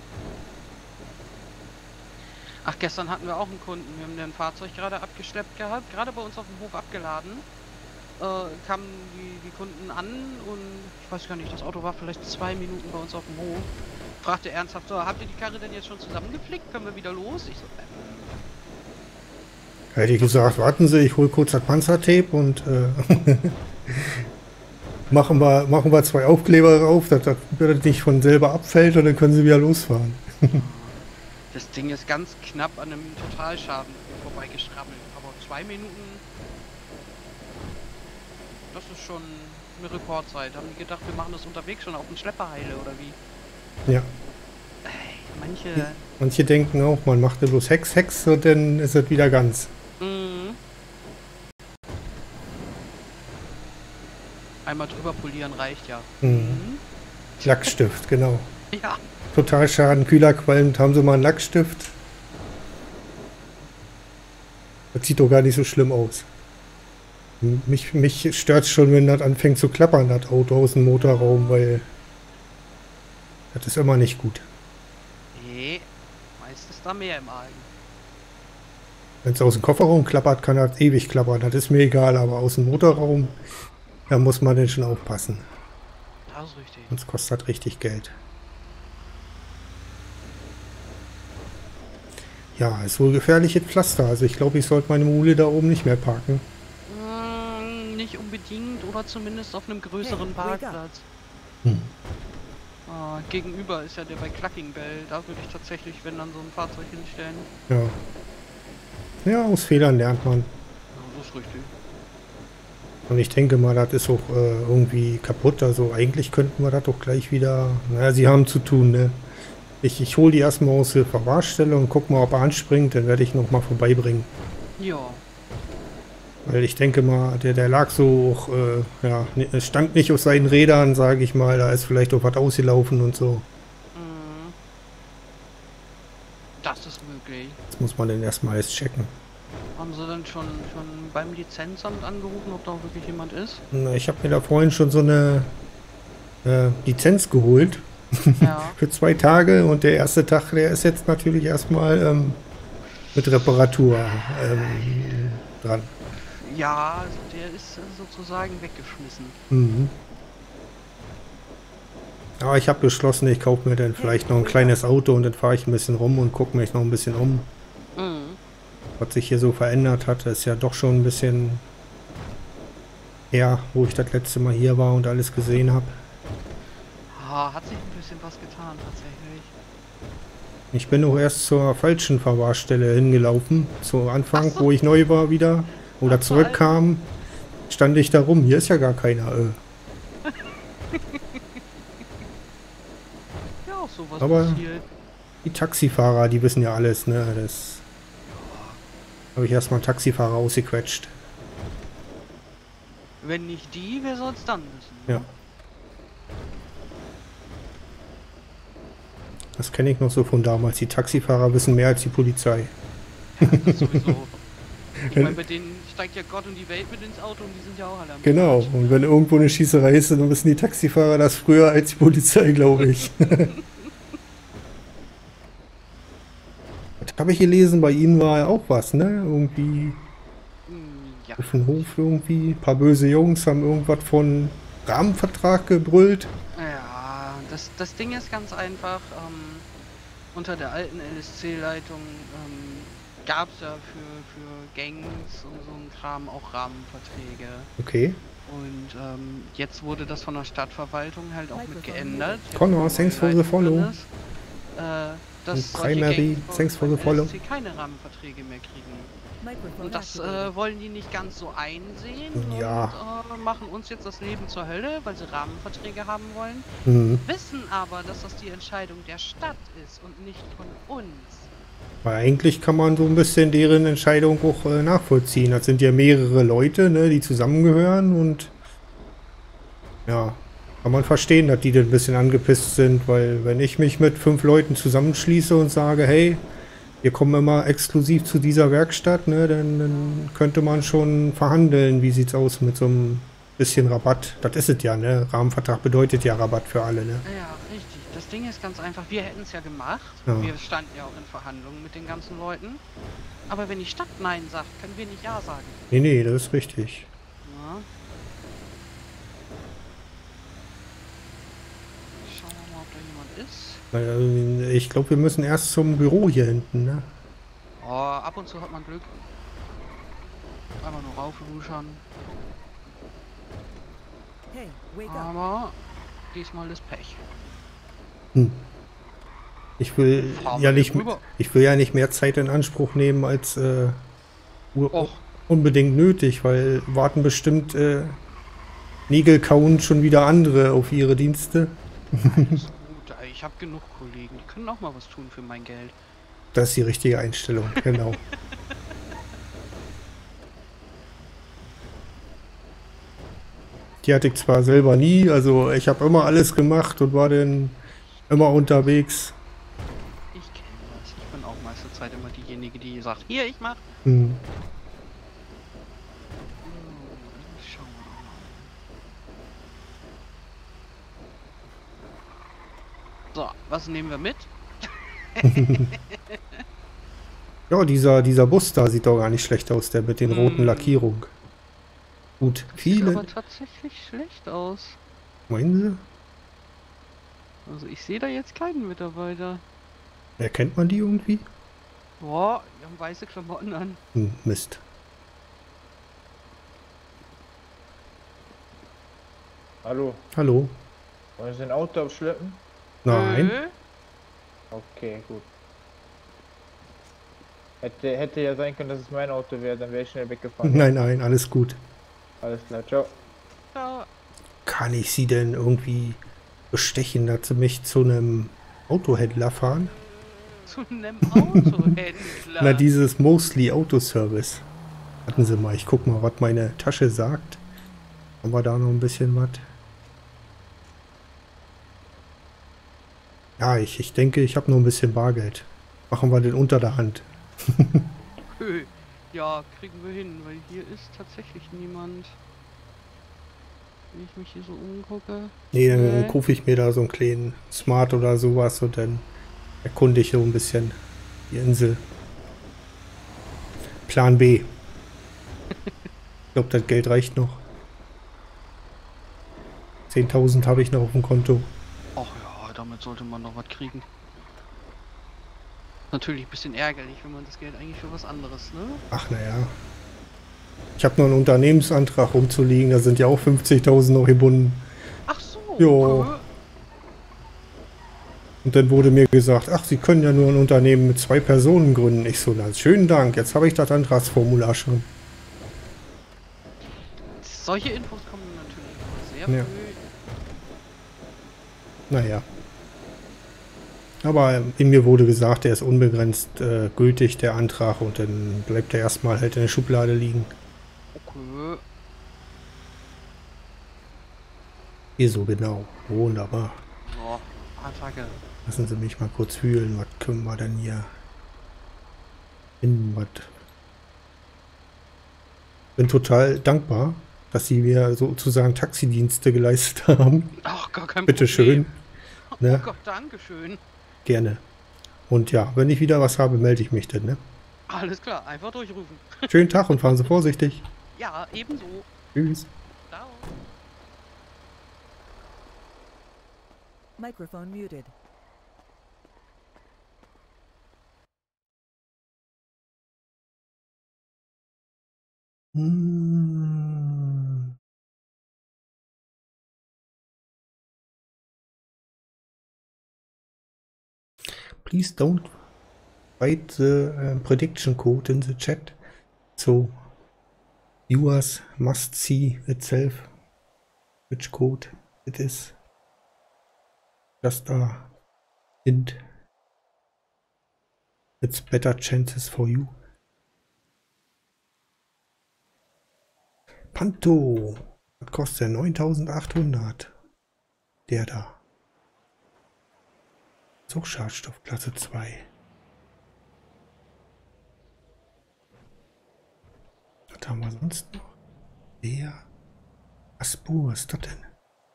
Ach, gestern hatten wir auch einen Kunden. Wir haben ein Fahrzeug gerade abgeschleppt gehabt, gerade bei uns auf dem Hof abgeladen. Kamen die Kunden an und ich weiß gar nicht, das Auto war vielleicht 2 Minuten bei uns auf dem Hof. Fragte ernsthaft, so, habt ihr die Karre denn jetzt schon zusammengeflickt? Können wir wieder los? Ich so, Hätte ich gesagt, warten Sie, ich hole kurz das Panzertape und machen wir 2 Aufkleber drauf, dass das nicht von selber abfällt und dann können Sie wieder losfahren. das Ding ist ganz knapp an einem Totalschaden vorbeigeschrabbelt. Aber 2 Minuten, das ist schon eine Rekordzeit. Haben die gedacht, wir machen das unterwegs schon auf dem Schlepperheile oder wie? Ja. Manche denken auch, man macht bloß Hex und dann ist es wieder ganz. Mhm. Einmal drüber polieren reicht ja. Mhm. Lackstift, genau. Ja. Totalschaden, Kühlerqualm, haben Sie mal einen Lackstift? Das sieht doch gar nicht so schlimm aus. Mich stört schon, wenn das anfängt zu klappern, das Auto aus dem Motorraum, weil das ist immer nicht gut. Nee, meist ist da mehr im Argen. Wenn es aus dem Kofferraum klappert, kann das ewig klappern. Das ist mir egal, aber aus dem Motorraum, da muss man denn schon aufpassen. Das ist richtig. Sonst kostet das richtig Geld. Ja, ist wohl gefährliches Pflaster. Also ich glaube, ich sollte meine Mule da oben nicht mehr parken. Nicht unbedingt oder zumindest auf einem größeren Parkplatz. Gegenüber ist ja der bei Clucking Bell. Da würde ich tatsächlich, wenn dann so ein Fahrzeug hinstellen. Ja. Ja, aus Fehlern lernt man. Ja, das ist richtig. Und ich denke mal, das ist auch irgendwie kaputt. Also eigentlich könnten wir das doch gleich wieder... Naja, sie haben zu tun, ne? Ich hole die erstmal aus der Verwahrstelle und guck mal, ob er anspringt. Dann werde ich noch mal vorbeibringen. Ja. Weil ich denke mal, der lag so auch, ja, stand nicht auf seinen Rädern, sage ich mal. Da ist vielleicht auch was ausgelaufen und so. Das ist möglich. Das muss man dann erstmal alles checken. Haben Sie dann schon beim Lizenzamt angerufen, ob da auch wirklich jemand ist? Na, ich habe mir da vorhin schon so eine Lizenz geholt. Ja. Für 2 Tage und der erste Tag, der ist jetzt natürlich erstmal mit Reparatur dran. Ja, also der ist sozusagen weggeschmissen. Mhm. Aber ich habe beschlossen, ich kaufe mir dann vielleicht noch ein kleines Auto und dann fahre ich ein bisschen rum und gucke mich noch ein bisschen um. Mhm. Was sich hier so verändert hat, ist ja doch schon ein bisschen her, wo ich das letzte Mal hier war und alles gesehen habe. Hat sich ein bisschen was getan, tatsächlich. Ich bin auch erst zur falschen Verwahrstelle hingelaufen, zu Anfang, wo ich neu war wieder, oder zurückkam, stand ich da rum. Hier ist ja gar keiner. Ja, auch sowas Aber passiert. die Taxifahrer, die wissen ja alles, ne? Das habe ich erstmal einen Taxifahrer ausgequetscht. Wenn nicht die, wer soll es dann wissen? Ja. Das kenne ich noch so von damals. Die Taxifahrer wissen mehr als die Polizei. Das sowieso. Ich meine, bei denen steigt ja Gott und die Welt mit ins Auto und die sind ja auch alle am Genau. Quatschen, Und ne? wenn irgendwo eine Schießerei ist, dann wissen die Taxifahrer das früher als die Polizei, glaube ich. Das habe ich gelesen, bei Ihnen war ja auch was, ne? Irgendwie. Ja. auf dem Hof irgendwie. Ein paar böse Jungs haben irgendwas von Rahmenvertrag gebrüllt. Ja, das Ding ist ganz einfach. Unter der alten LSC-Leitung gab es ja für Gangs und so ein Kram auch Rahmenverträge. Okay. Und jetzt wurde das von der Stadtverwaltung halt auch mit geändert. Jetzt, Connor, wo thanks for neue the Leitung follow. drin ist, dass Und solche Primary, Gangs thanks for the beim follow. LSC keine Rahmenverträge mehr kriegen. Microphone Und das activated. wollen die nicht ganz so einsehen Ja. und machen uns jetzt das Leben zur Hölle, weil sie Rahmenverträge haben wollen. Mhm. Wissen aber, dass das die Entscheidung der Stadt ist und nicht von uns. Weil eigentlich kann man so ein bisschen deren Entscheidung auch nachvollziehen. Das sind ja mehrere Leute, ne, die zusammengehören und ja, kann man verstehen, dass die dann ein bisschen angepisst sind, weil wenn ich mich mit 5 Leuten zusammenschließe und sage, hey, wir kommen immer exklusiv zu dieser Werkstatt, ne, dann könnte man schon verhandeln, wie sieht's aus mit so einem bisschen Rabatt. Das ist es ja, ne? Rahmenvertrag bedeutet ja Rabatt für alle, ne? Ja, richtig. Das Ding ist ganz einfach, wir hätten es ja gemacht. Ja. Wir standen ja auch in Verhandlungen mit den ganzen Leuten. Aber wenn die Stadt Nein sagt, können wir nicht Ja sagen. Nee, das ist richtig. Ja. Schauen wir mal, ob da jemand ist. Ich glaube, wir müssen erst zum Büro hier hinten, ne? Oh, ab und zu hat man Glück. Einmal nur raufluschern. Hey, wake up. Aber diesmal ist Pech. Ich will Fahren ja wir nicht, rüber. ich will ja nicht mehr Zeit in Anspruch nehmen als Och. unbedingt nötig, weil warten bestimmt Nägel kauen schon wieder andere auf ihre Dienste. Alles gut, ich habe genug Kollegen, die können auch mal was tun für mein Geld. Das ist die richtige Einstellung, genau. Die hatte ich zwar selber nie, also ich habe immer alles gemacht und war dann immer unterwegs. Ich kenne das. Ich bin auch meiste Zeit immer diejenige, die sagt, hier, ich mach. Hm. Schauen wir doch mal. So, was nehmen wir mit? Ja, dieser Bus da sieht doch gar nicht schlecht aus, der mit den roten Hm. Lackierungen. Gut, Sieht aber viele. tatsächlich schlecht aus. Meinen Sie? Also ich sehe da jetzt keinen Mitarbeiter. Erkennt man die irgendwie? Boah, wir haben weiße Klamotten an. Mist. Hallo, Hallo? wollen Sie ein Auto abschleppen? Nein. Okay, gut. Hätte ja sein können, dass es mein Auto wäre, dann wäre ich schnell weggefahren. Nein, alles gut. Alles klar, ciao. Ja, Kann ich Sie denn irgendwie bestechen, dass Sie mich zu einem Autohändler fahren? zu einem Autohändler. Na, dieses Mostly Autoservice. Warten Sie mal, ich guck mal, was meine Tasche sagt. Haben wir da noch ein bisschen was? Ja, ich denke, ich habe noch ein bisschen Bargeld. Machen wir den unter der Hand. Ja, kriegen wir hin, weil hier ist tatsächlich niemand. Wenn ich mich hier so umgucke. Nee, dann Nee. kaufe ich mir da so einen kleinen Smart oder sowas und dann erkunde ich so ein bisschen die Insel. Plan B. Ich glaube, das Geld reicht noch. 10.000 habe ich noch auf dem Konto. Ach ja, damit sollte man noch was kriegen. Natürlich ein bisschen ärgerlich, wenn man das Geld eigentlich für was anderes, ne? Ach naja. Ich habe noch einen Unternehmensantrag rumzuliegen, da sind ja auch 50.000 noch gebunden. Ach so. Jo. okay. Und dann wurde mir gesagt, ach, Sie können ja nur ein Unternehmen mit 2 Personen gründen. Ich so, na, schönen Dank, jetzt habe ich das Antragsformular schon. Solche Infos kommen natürlich sehr Ja. früh. Naja. Aber in mir wurde gesagt, der ist unbegrenzt gültig, der Antrag, und dann bleibt er erstmal halt in der Schublade liegen. Okay. Hier so genau. Wunderbar. So, Attacke. Lassen Sie mich mal kurz fühlen. Was können wir denn hier? In was? Bin total dankbar, dass Sie mir sozusagen Taxidienste geleistet haben. Ach, gar kein Bitte schön. Problem. Ne? Oh Gott, dankeschön. Gerne. Und ja, wenn ich wieder was habe, melde ich mich dann. Ne? Alles klar, einfach durchrufen. Schönen Tag und fahren Sie vorsichtig. Ja, ebenso. Tschüss. Ciao. Microphone muted. Hmm. Please don't write the prediction code in the chat, so viewers must see itself which code it is. Just a hint. It's better chances for you. Panto. Was kostet der? 9800. Der da. Zugschadstoff Klasse 2. Was haben wir sonst noch? Der. Aspur, was ist das denn?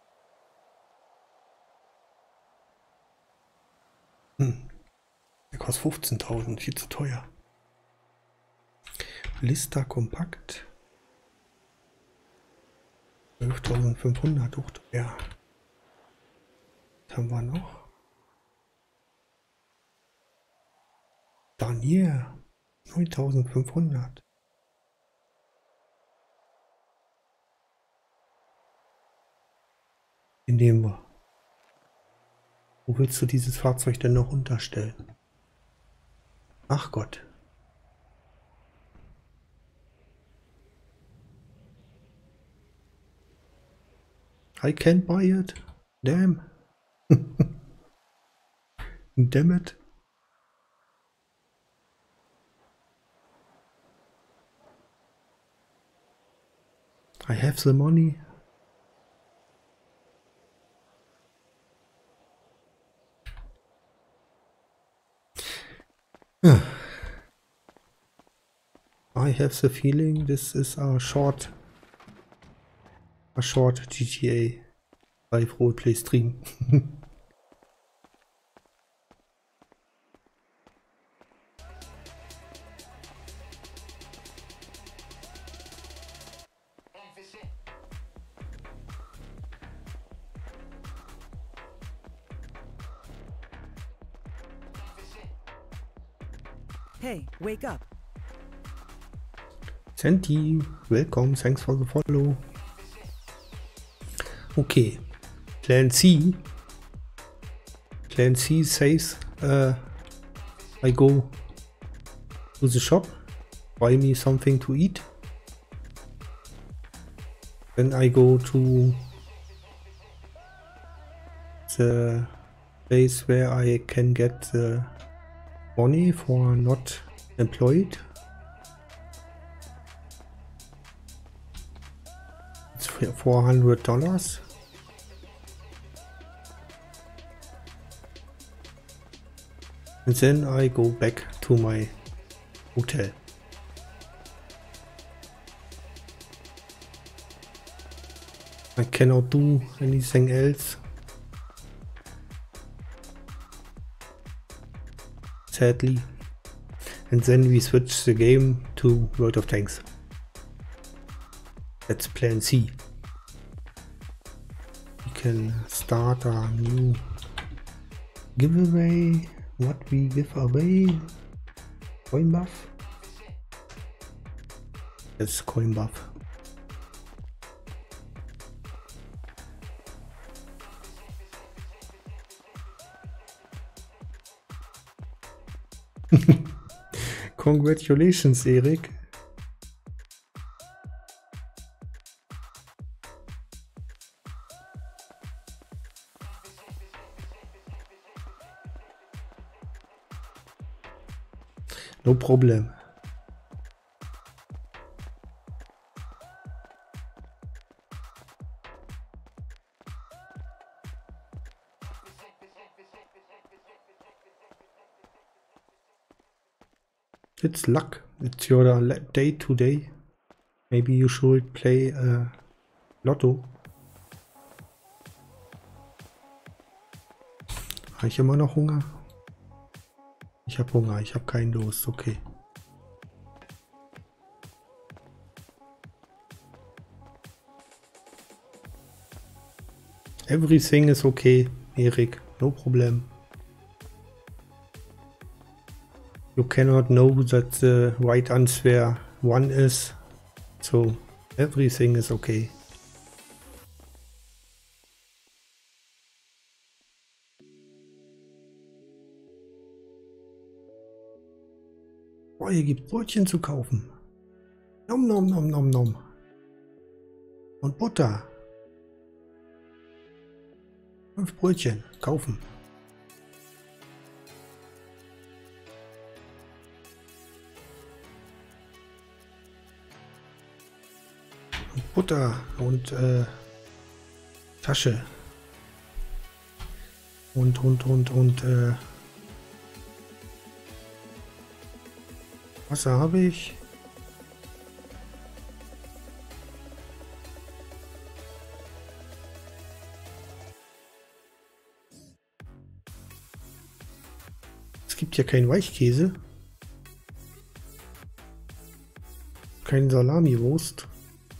Der kostet 15.000, viel zu teuer. Lista kompakt. 12.500, auch teuer. Was haben wir noch? Daniel, 9.500. Den nehmen wir. Wo willst du dieses Fahrzeug denn noch unterstellen? Ach Gott. I can't buy it. Damn. Damn it. I have the money. I have the feeling this is a short GTA 5 roleplay stream. Hey, wake up. Santi, welcome, thanks for the follow. Okay, Plan C. Plan C says I go to the shop, buy me something to eat. Then I go to the place where I can get the money for not employed. It's $400. And then I go back to my hotel. I cannot do anything else. Sadly. And then we switch the game to World of Tanks. That's Plan C. We can start a new giveaway. What we give away? Coin buff? That's coin buff. Congratulations, Erik. No problem. It's luck. It's your day today. Maybe you should play Lotto. Habe ich immer noch Hunger? Ich habe Hunger, ich habe keinen Durst, okay. Everything is okay, Erik. No problem. You cannot know that the right answer 1 is. So everything is okay. Boah, hier gibt Brötchen zu kaufen. Nom nom nom nom nom. Und Butter. 5 Brötchen kaufen. Und Butter und Tasche. Und Wasser habe ich. Es gibt ja keinen Weichkäse. Kein Salamiwurst.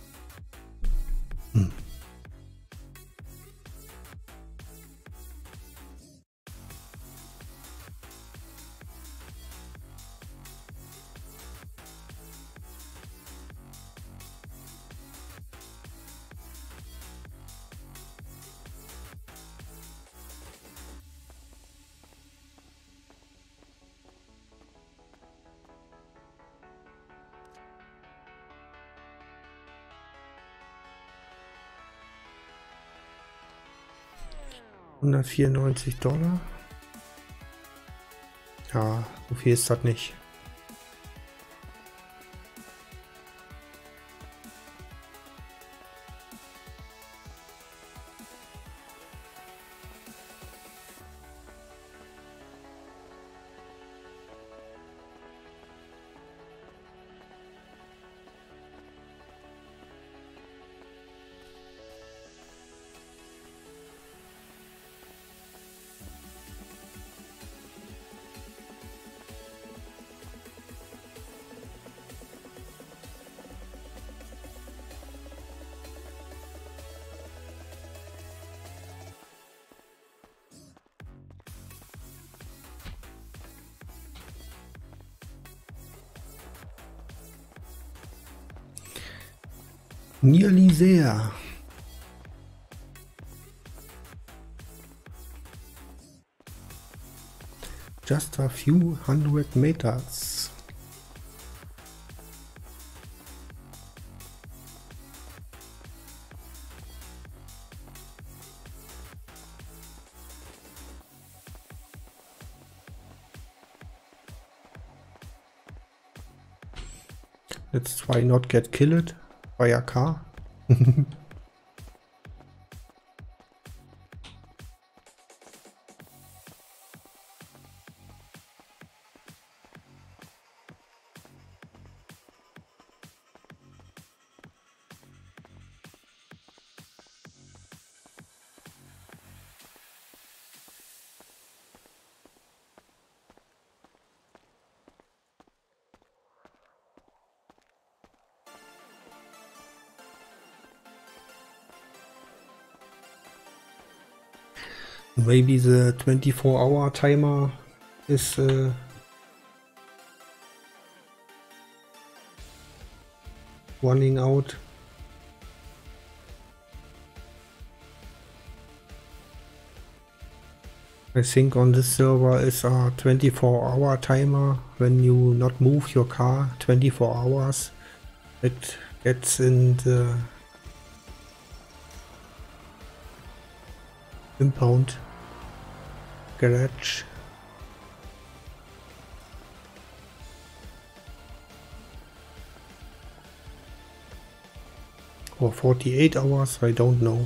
$194. Ja, so viel ist das nicht. Nearly there. Just a few hundred meters. Let's try not get killed by a car. Maybe the 24-hour timer is running out. I think on this server is a 24-hour timer. When you not move your car 24 hours, it gets in the impound garage. Or 48 hours, I don't know.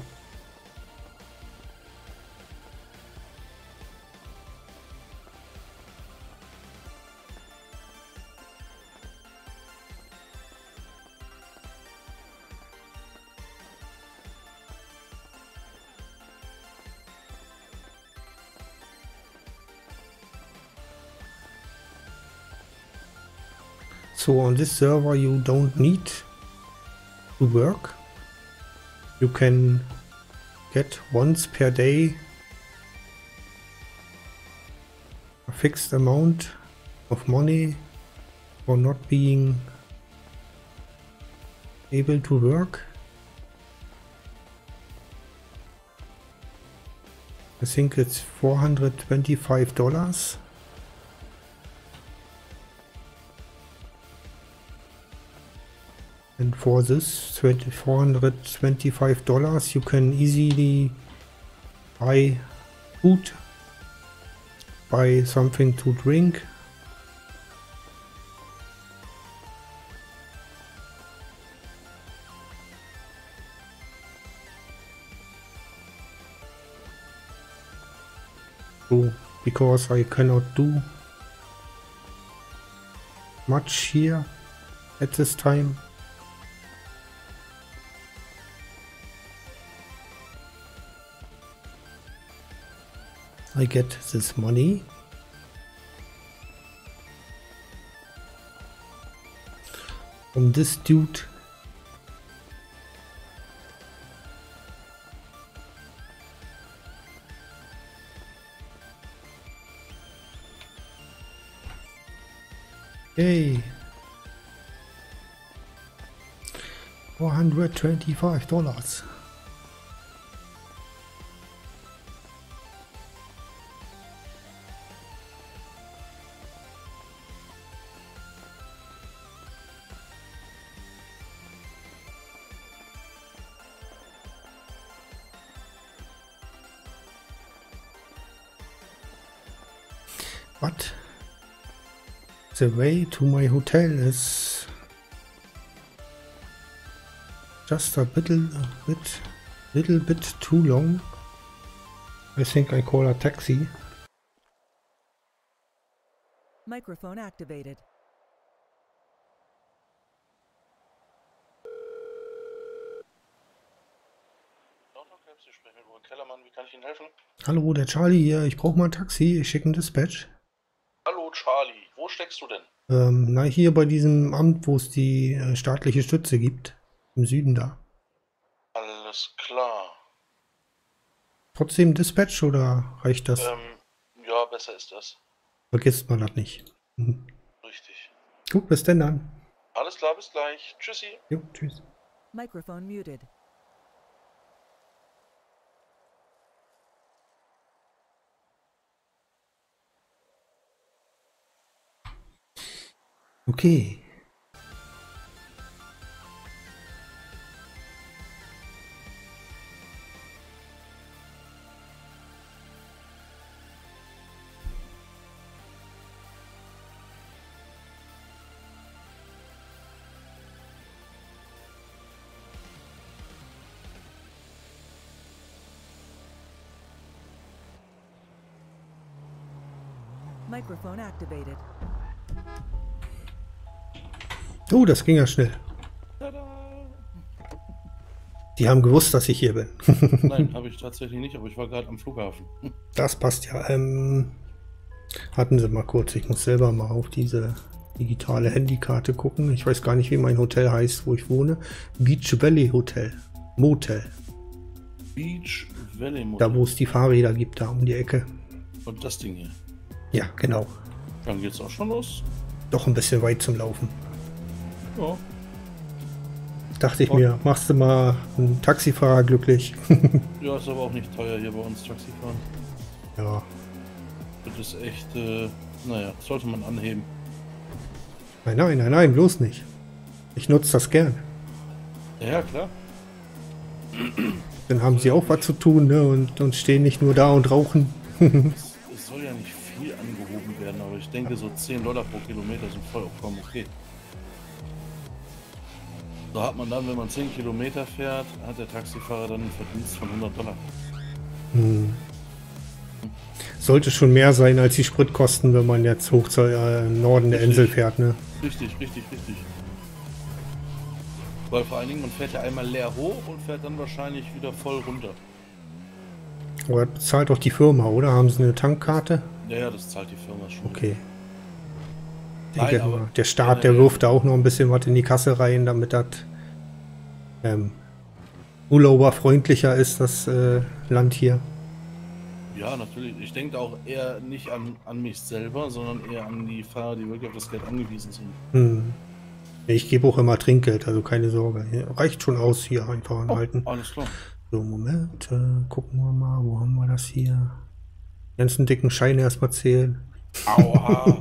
So on this server you don't need to work. You can get once per day a fixed amount of money for not being able to work. I think it's $425. And for this $425 you can easily buy food, buy something to drink. So, because I cannot do much here at this time. I get this money from this dude. Yay! $425. But the way to my hotel is just a little bit too long. I think I call a taxi. Microphone activated. Sie sprechen mit Uwe Kellermann, wie kann ich Ihnen helfen? Hallo, der Charlie hier. Ich brauche mal ein Taxi. Ich schicke ein Dispatch. Hallo Charlie, wo steckst du denn? Na, hier bei diesem Amt, wo es die staatliche Stütze gibt. Im Süden da. Alles klar. Trotzdem Dispatch oder reicht das? Ja, besser ist das. Vergisst man das nicht. Mhm. Richtig. Gut, bis denn dann. Alles klar, bis gleich. Tschüssi. Jo, tschüss. Microphone muted. Okay. Microphone activated. Oh, das ging ja schnell. Die haben gewusst, dass ich hier bin. Nein, habe ich tatsächlich nicht, aber ich war gerade am Flughafen. Das passt ja. Warten Sie mal kurz. Ich muss selber mal auf diese digitale Handykarte gucken. Ich weiß gar nicht, wie mein Hotel heißt, wo ich wohne. Beach Valley Hotel. Motel. Beach Valley Motel. Da, wo es die Fahrräder gibt, da um die Ecke. Und das Ding hier. Ja, genau. Dann geht's auch schon los. Doch ein bisschen weit zum Laufen. Ja. Dachte ich mir, machst du mal einen Taxifahrer glücklich. Ja, ist aber auch nicht teuer hier bei uns Taxifahren. Ja. Das ist echt, naja, sollte man anheben. Nein, nein, nein, nein, bloß nicht. Ich nutze das gern. Ja, klar. Dann haben sie auch was zu tun, ne? Und stehen nicht nur da und rauchen. Es soll ja nicht viel angehoben werden, aber ich denke, so $10 pro Kilometer sind vollkommen okay. So hat man dann, wenn man 10 Kilometer fährt, hat der Taxifahrer dann einen Verdienst von $100. Hm. Sollte schon mehr sein als die Spritkosten, wenn man jetzt hoch zur Norden der Insel fährt, ne? Richtig, richtig, richtig. Weil vor allen Dingen, man fährt ja einmal leer hoch und fährt dann wahrscheinlich wieder voll runter. Aber das bezahlt doch die Firma, oder? Haben sie eine Tankkarte? Ja, ja, das zahlt die Firma schon. Okay. Ich Nein, denke aber mal, der Staat, der wirft da auch noch ein bisschen was in die Kasse rein, damit das urlauberfreundlicher ist, das Land hier. Ja, natürlich. Ich denke auch eher nicht an mich selber, sondern eher an die Fahrer, die wirklich auf das Geld angewiesen sind. Hm. Ich gebe auch immer Trinkgeld, also keine Sorge. Hier reicht schon aus, hier einfach anhalten. Alles klar. So, Moment, gucken wir mal, wo haben wir das hier? Die ganzen dicken Scheine erstmal zählen. Aua.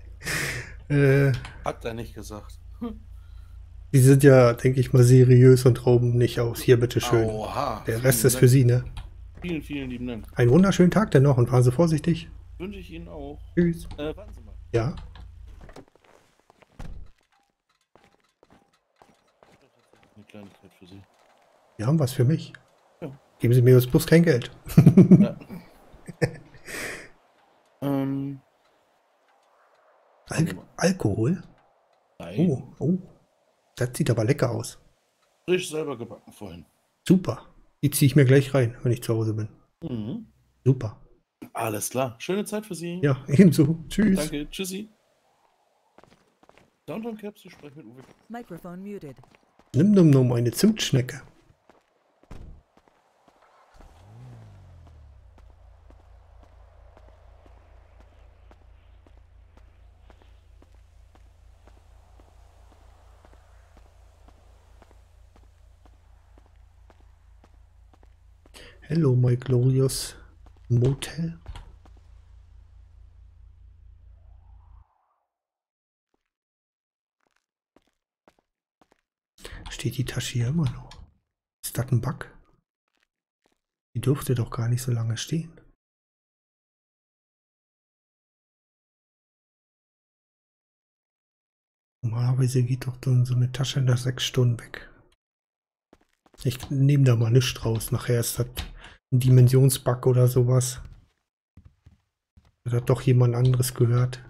Hat er nicht gesagt. Die sind ja, denke ich mal, seriös und rauben nicht aus. Hier, bitteschön. Oha. Der Rest ist für Sie, ne? Vielen, vielen lieben Dank. Einen wunderschönen Tag denn noch und fahren Sie vorsichtig. Wünsche ich Ihnen auch. Tschüss. Warten Sie mal. Ja. Eine Kleinigkeit für Sie. Wir haben was für mich. Ja. Geben Sie mir jetzt bloß kein Geld. Ja. Alkohol? Nein. Oh. Das sieht aber lecker aus. Frisch selber gebacken vorhin. Super. Die ziehe ich mir gleich rein, wenn ich zu Hause bin. Mhm. Super. Alles klar. Schöne Zeit für Sie. Ja, ebenso. Tschüss. Danke. Tschüssi. Downtown Caps, Sie sprechen mit Uwe. Microphone muted. Nimm eine Zimtschnecke. Hello, my glorious motel. Steht die Tasche hier immer noch? Ist das ein Bug? Die dürfte doch gar nicht so lange stehen. Normalerweise geht doch dann so eine Tasche nach 6 Stunden weg. Ich nehme da mal nichts raus. Nachher ist das ein Dimensionsbug oder sowas. Das hat doch jemand anderes gehört.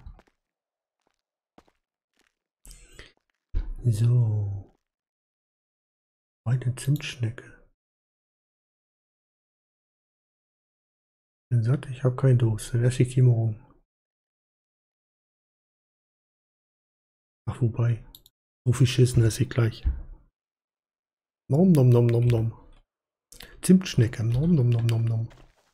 So. Eine Zimtschnecke. Bin satt, ich habe keinen Durst. Dann esse ich die morgen. Ach, wobei. So viel Schissen esse ich gleich. Nom nom nom nom nom. Zimtschnecke. Nom nom nom nom nom.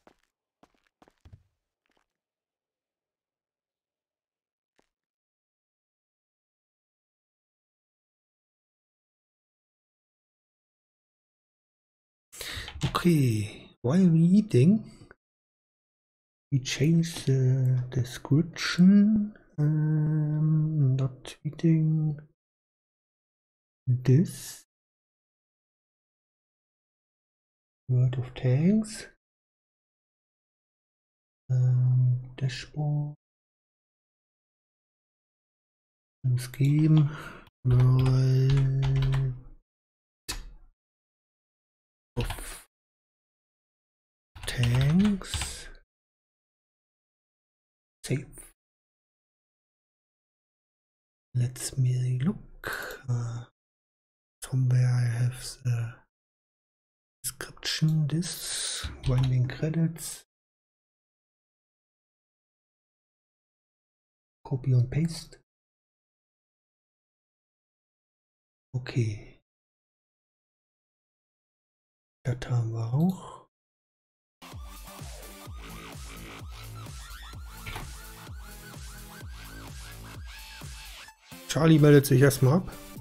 Okay. While we eating, we change the description. Not eating this. World of Tanks. Dashboard. Muss geben. World of Tanks. Save. Let's me look. Somewhere I have the description, this, winding credits, copy und paste. Okay. Das haben wir auch. Charlie meldet sich erstmal ab.